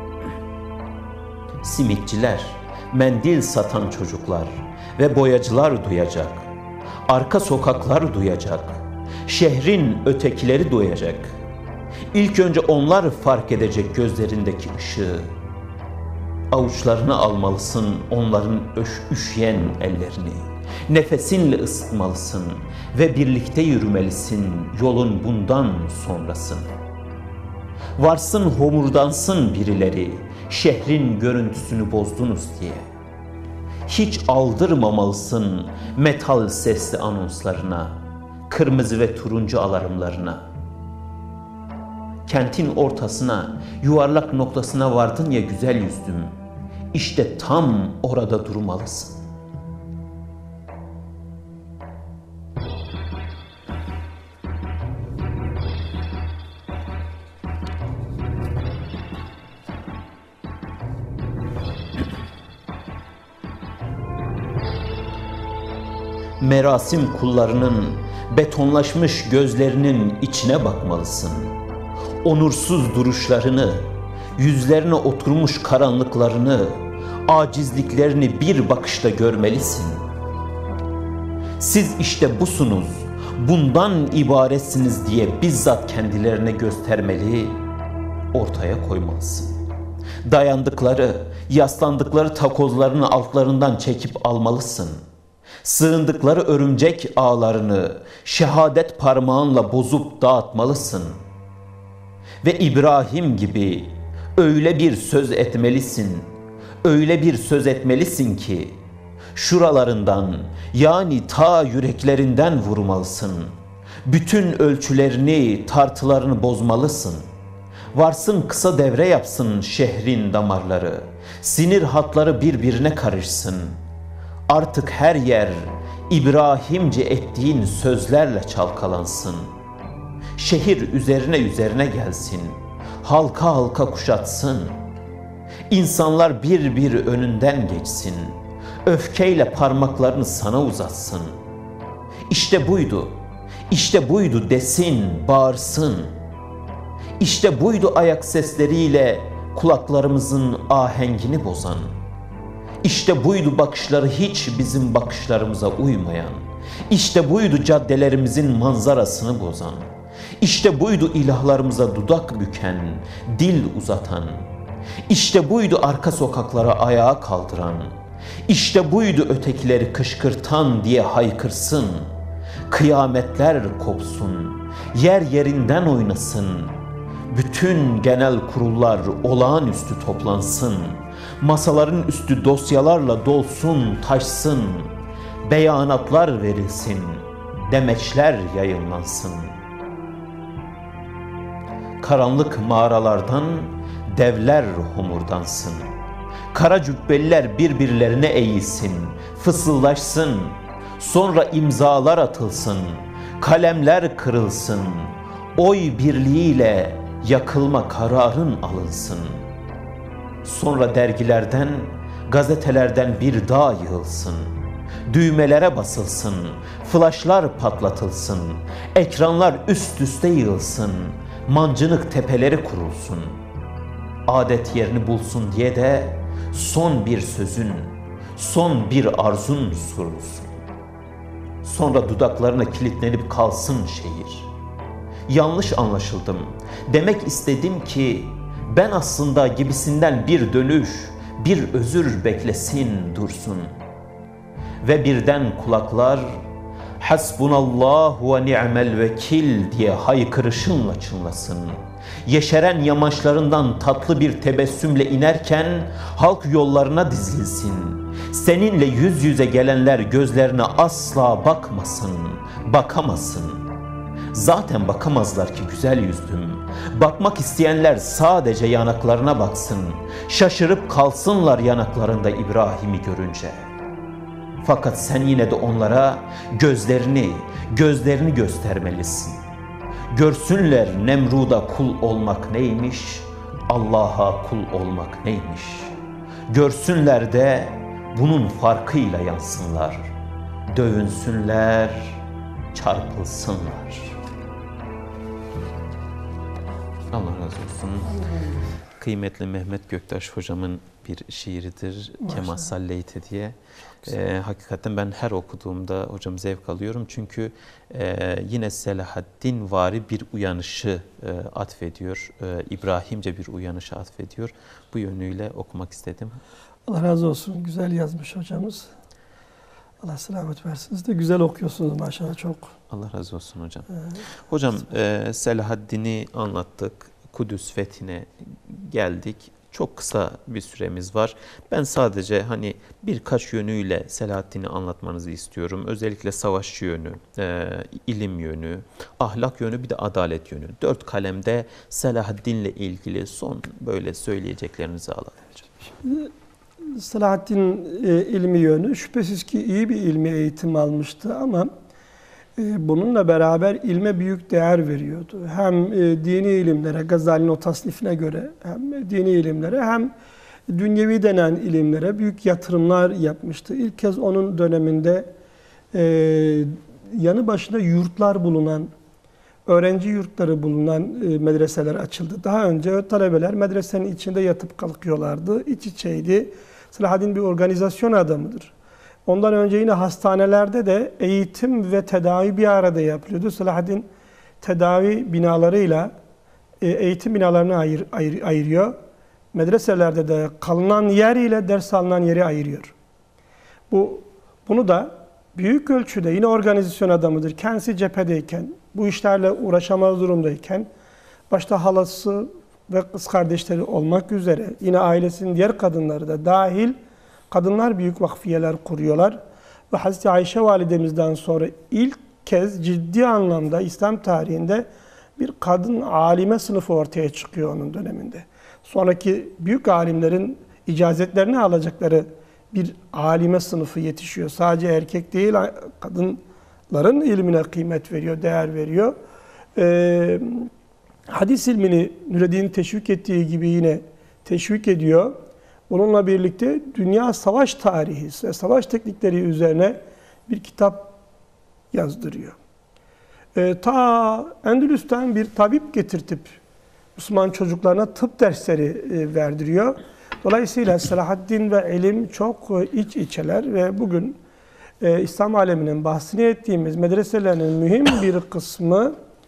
Simitçiler, mendil satan çocuklar ve boyacılar duyacak. Arka sokaklar duyacak. Şehrin ötekileri duyacak. İlk önce onlar fark edecek gözlerindeki ışığı. Avuçlarına almalısın onların üşüyen ellerini. Nefesinle ısıtmalısın ve birlikte yürümelisin yolun bundan sonrasını. Varsın homurdansın birileri, şehrin görüntüsünü bozdunuz diye. Hiç aldırmamalısın metal sesli anonslarına, kırmızı ve turuncu alarmlarına. Kentin ortasına, yuvarlak noktasına vardın ya güzel yüzlüm, İşte tam orada durmalısın. Merasim kullarının betonlaşmış gözlerinin içine bakmalısın. Onursuz duruşlarını, yüzlerine oturmuş karanlıklarını, acizliklerini bir bakışta görmelisin. Siz işte busunuz, bundan ibaretsiniz diye bizzat kendilerine göstermeli, ortaya koymalısın. Dayandıkları, yaslandıkları takozlarını altlarından çekip almalısın. Sığındıkları örümcek ağlarını şehadet parmağınla bozup dağıtmalısın. Ve İbrahim gibi öyle bir söz etmelisin, öyle bir söz etmelisin ki şuralarından yani ta yüreklerinden vurmalısın. Bütün ölçülerini, tartılarını bozmalısın. Varsın kısa devre yapsın şehrin damarları, sinir hatları birbirine karışsın. Artık her yer İbrahimce ettiğin sözlerle çalkalansın. Şehir üzerine üzerine gelsin, halka halka kuşatsın. İnsanlar bir bir önünden geçsin, öfkeyle parmaklarını sana uzatsın. İşte buydu, işte buydu desin, bağırsın. İşte buydu ayak sesleriyle kulaklarımızın ahengini bozan. İşte buydu bakışları hiç bizim bakışlarımıza uymayan. İşte buydu caddelerimizin manzarasını bozan. İşte buydu ilahlarımıza dudak büken, dil uzatan. İşte buydu arka sokaklara ayağa kaldıran. İşte buydu ötekileri kışkırtan diye haykırsın. Kıyametler kopsun, yer yerinden oynasın. Bütün genel kurullar olağanüstü toplansın. Masaların üstü dosyalarla dolsun, taşsın. Beyanatlar verilsin, demeçler yayınlansın. Karanlık mağaralardan devler homurdansın. Kara cübbeliler birbirlerine eğilsin, fısıldaşsın. Sonra imzalar atılsın, kalemler kırılsın. Oy birliğiyle yakılma kararın alınsın. Sonra dergilerden, gazetelerden bir dağ yığılsın. Düğmelere basılsın, flaşlar patlatılsın. Ekranlar üst üste yığılsın, mancınık tepeleri kurulsun. Adet yerini bulsun diye de son bir sözün, son bir arzun sorulsun. Sonra dudaklarına kilitlenip kalsın şehir. Yanlış anlaşıldım. Demek istedim ki ben aslında gibisinden bir dönüş, bir özür beklesin dursun. Ve birden kulaklar hasbunallahu ve ni'mel vekil diye haykırışınla çınlasın. Yeşeren yamaçlarından tatlı bir tebessümle inerken halk yollarına dizilsin. Seninle yüz yüze gelenler gözlerine asla bakmasın, bakamasın. Zaten bakamazlar ki güzel yüzlüm. Bakmak isteyenler sadece yanaklarına baksın. Şaşırıp kalsınlar yanaklarında İbrahim'i görünce. Fakat sen yine de onlara gözlerini, gözlerini göstermelisin. Görsünler Nemrud'a kul olmak neymiş, Allah'a kul olmak neymiş. Görsünler de bunun farkıyla yansınlar. Dövünsünler, çarpılsınlar. Allah razı olsun. Kıymetli Mehmet Göktaş hocamın bir şiiridir. Kema Salleyte diye. Ee, hakikaten ben her okuduğumda hocam zevk alıyorum. Çünkü e, yine Selahaddin vari bir uyanışı e, atfediyor. E, İbrahimce bir uyanışı atfediyor. Bu yönüyle okumak istedim. Allah razı olsun. Güzel yazmış hocamız. Allah selamet versin. Siz de güzel okuyorsunuz maşallah çok. Allah razı olsun hocam. Evet. Hocam e, Selahaddin'i anlattık. Kudüs fethine geldik. Çok kısa bir süremiz var. Ben sadece hani birkaç yönüyle Selahaddin'i anlatmanızı istiyorum. Özellikle savaşçı yönü, e, ilim yönü, ahlak yönü, bir de adalet yönü. Dört kalemde Selahaddin'le ilgili son böyle söyleyeceklerinizi alalım. Şimdi Selahaddin e, ilmi yönü şüphesiz ki iyi bir ilmi eğitim almıştı ama e, bununla beraber ilme büyük değer veriyordu. Hem e, dini ilimlere, Gazali'nin o tasnifine göre hem dini ilimlere hem dünyevi denen ilimlere büyük yatırımlar yapmıştı. İlk kez onun döneminde e, yanı başında yurtlar bulunan, öğrenci yurtları bulunan e, medreseler açıldı. Daha önce talebeler medresenin içinde yatıp kalkıyorlardı. İç içeydi. Selahaddin bir organizasyon adamıdır. Ondan önce yine hastanelerde de eğitim ve tedavi bir arada yapılıyordu. Selahaddin tedavi binalarıyla e, eğitim binalarını ayır, ayır, ayırıyor. Medreselerde de kalınan yer ile ders alınan yeri ayırıyor. Bu bunu da büyük ölçüde yine organizasyon adamıdır. Kendisi cephedeyken, bu işlerle uğraşamaz durumdayken, başta halası ve kız kardeşleri olmak üzere yine ailesinin diğer kadınları da dahil kadınlar büyük vakfiyeler kuruyorlar. Ve Hazreti Ayşe validemizden sonra ilk kez ciddi anlamda İslam tarihinde bir kadın alime sınıfı ortaya çıkıyor onun döneminde. Sonraki büyük alimlerin icazetlerini alacakları bir alime sınıfı yetişiyor. Sadece erkek değil, kadınların ilmine kıymet veriyor, değer veriyor. Ee, hadis ilmini Nureddin'in teşvik ettiği gibi yine teşvik ediyor. Bununla birlikte dünya savaş tarihi ve savaş teknikleri üzerine bir kitap yazdırıyor. Ee, ta Endülüs'ten bir tabip getirtip Müslüman çocuklarına tıp dersleri e, verdiriyor. Dolayısıyla Selahaddin ve ilim çok iç içeler ve bugün e, İslam aleminin bahsini ettiğimiz medreselerinin mühim bir kısmı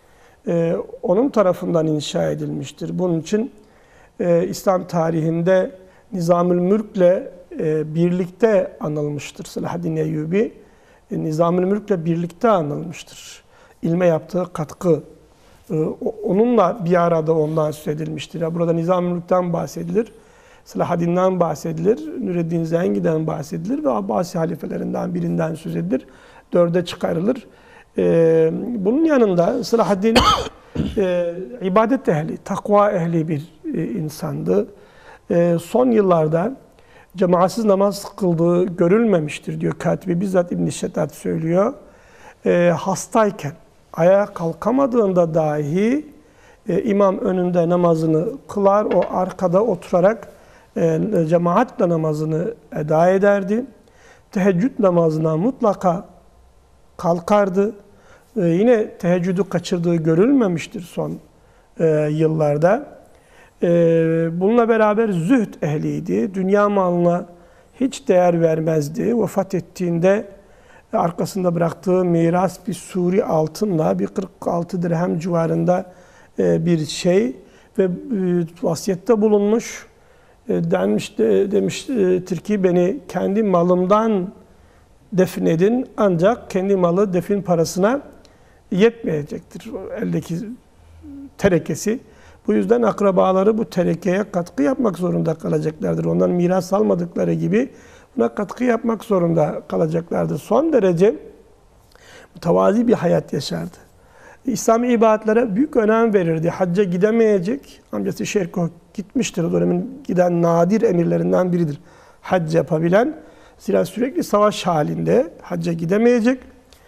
e, onun tarafından inşa edilmiştir. Bunun için e, İslam tarihinde Nizamül Mülk'le e, birlikte anılmıştır. Selahaddin Eyyubi e, Nizamül Mülk'le birlikte anılmıştır. İlme yaptığı katkı e, onunla bir arada ondan söz edilmiştir. Yani burada Nizamül Mülk'ten bahsedilir. Selahaddin'den bahsedilir, Nureddin Zengi'den bahsedilir ve Abbasi halifelerinden birinden söz edilir. Dörde çıkarılır. Ee, bunun yanında Selahaddin e, ibadet ehli, takva ehli bir e, insandı. E, son yıllarda cemaatsiz namaz kıldığı görülmemiştir diyor katibi. Bizzat İbn-i Şeddat söylüyor. E, hastayken, ayağa kalkamadığında dahi e, imam önünde namazını kılar, o arkada oturarak cemaatle namazını eda ederdi. Teheccüd namazına mutlaka kalkardı. Ee, yine teheccüdü kaçırdığı görülmemiştir son e, yıllarda. Ee, bununla beraber zühd ehliydi. Dünya malına hiç değer vermezdi. Vefat ettiğinde arkasında bıraktığı miras bir suri altınla bir kırk altı dirhem civarında e, bir şey ve e, vasiyette bulunmuş. Denmiş, demiştir ki beni kendi malımdan defnedin ancak kendi malı defin parasına yetmeyecektir. O eldeki terekesi. Bu yüzden akrabaları bu terekeye katkı yapmak zorunda kalacaklardır. Ondan miras almadıkları gibi buna katkı yapmak zorunda kalacaklardır. Son derece mütevazi bir hayat yaşardı. İslami ibadetlere büyük önem verirdi. Hacca gidemeyecek. Amcası Şerko gitmiştir. O dönemin giden nadir emirlerinden biridir. Hac yapabilen. Zira sürekli savaş halinde hacca gidemeyecek.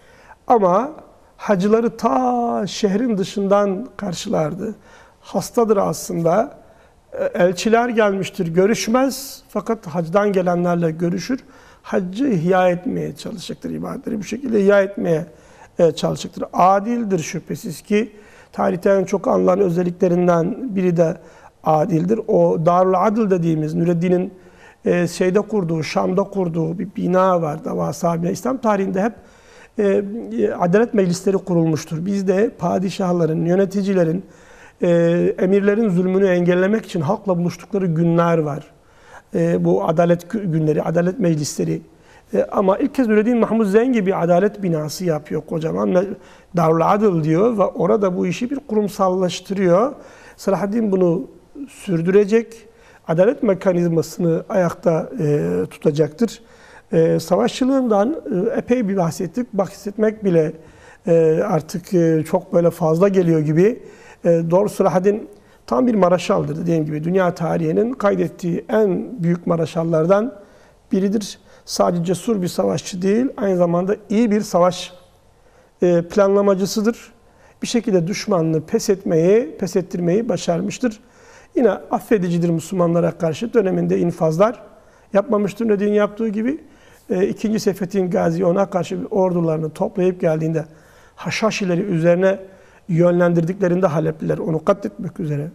Ama hacıları ta şehrin dışından karşılardı. Hastadır aslında. Elçiler gelmiştir, görüşmez. Fakat hacdan gelenlerle görüşür. Haccı ihya etmeye çalışacaktır, ibadetleri bu şekilde ihya etmeye çalışacaktır. Adildir şüphesiz ki. Tarihte en çok anılan özelliklerinden biri de adildir. O Darul Adil dediğimiz Nureddin'in e, şeyde kurduğu, Şam'da kurduğu bir bina var. Devasa bina. İslam tarihinde hep e, adalet meclisleri kurulmuştur. Bizde padişahların, yöneticilerin, e, emirlerin zulmünü engellemek için halkla buluştukları günler var. E, bu adalet günleri, adalet meclisleri. E, ama ilk kez Nureddin Mahmud Zengi bir adalet binası yapıyor kocaman. Darul Adil diyor ve orada bu işi bir kurumsallaştırıyor. Selahaddin bunu sürdürecek. Adalet mekanizmasını ayakta e, tutacaktır. E, savaşçılığından e, epey bir bahsettik. Bahsetmek bile e, artık e, çok böyle fazla geliyor gibi. E, doğru Selahaddin tam bir maraşaldır dediğim gibi. Dünya tarihinin kaydettiği en büyük maraşallardan biridir. Sadece cesur bir savaşçı değil, aynı zamanda iyi bir savaş e, planlamacısıdır. Bir şekilde düşmanını pes etmeyi, pes ettirmeyi başarmıştır. Yine affedicidir Müslümanlara karşı. Döneminde infazlar yapmamıştır. Nureddin'in yaptığı gibi. E, İkinci Seyfettin Gazi ona karşı ordularını toplayıp geldiğinde Haşhaşileri üzerine yönlendirdiklerinde Halepliler onu katletmek üzere.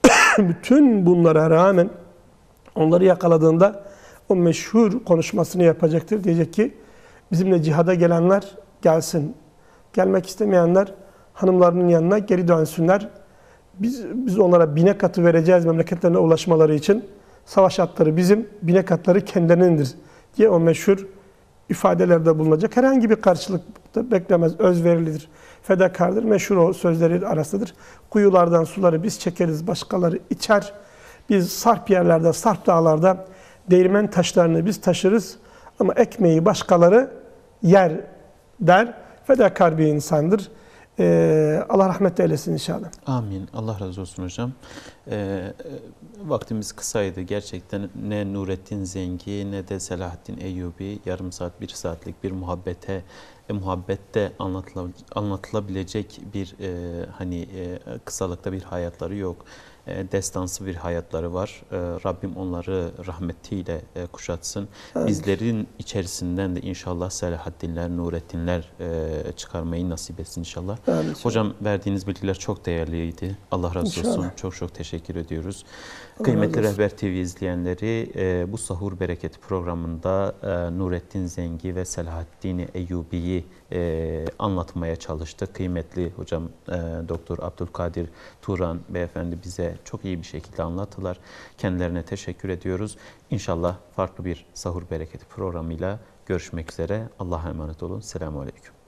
Bütün bunlara rağmen onları yakaladığında o meşhur konuşmasını yapacaktır. Diyecek ki bizimle cihada gelenler gelsin. Gelmek istemeyenler hanımlarının yanına geri dönsünler. Biz, biz onlara binek atı vereceğiz memleketlerine ulaşmaları için. Savaş atları bizim, binek atları kendilerindir diye o meşhur ifadelerde bulunacak. Herhangi bir karşılık da beklemez, özverilidir, fedakardır. Meşhur o sözleri arasındadır. Kuyulardan suları biz çekeriz, başkaları içer. Biz sarp yerlerde, sarp dağlarda değirmen taşlarını biz taşırız ama ekmeği başkaları yer der. Fedakar bir insandır. Ee, Allah rahmet eylesin inşallah. Amin. Allah razı olsun hocam. Ee, vaktimiz kısaydı. Gerçekten ne Nureddin Zengi ne de Selahaddin Eyyubi yarım saat, bir saatlik bir muhabbete, e, muhabbette anlatıla, anlatılabilecek bir e, hani e, kısalıkta bir hayatları yok. E, destansı bir hayatları var. E, Rabbim onları rahmetiyle e, kuşatsın. Evet. Bizlerin içerisinden de inşallah Selahaddinler, Nureddinler e, çıkarmayı nasip etsin inşallah. Evet. Hocam verdiğiniz bilgiler çok değerliydi. Allah razı olsun. İnşallah. Çok çok teşekkür ediyoruz. Allah Kıymetli Rehber T V izleyenleri, e, bu Sahur Bereketi programında e, Nureddin Zengi ve Selahaddin Eyyubi'yi e, anlatmaya çalıştık. Kıymetli hocam e, Doktor Abdülkadir Turan beyefendi bize çok iyi bir şekilde anlattılar. Kendilerine teşekkür ediyoruz. İnşallah farklı bir Sahur Bereketi programıyla görüşmek üzere. Allah'a emanet olun. Selamun Aleyküm.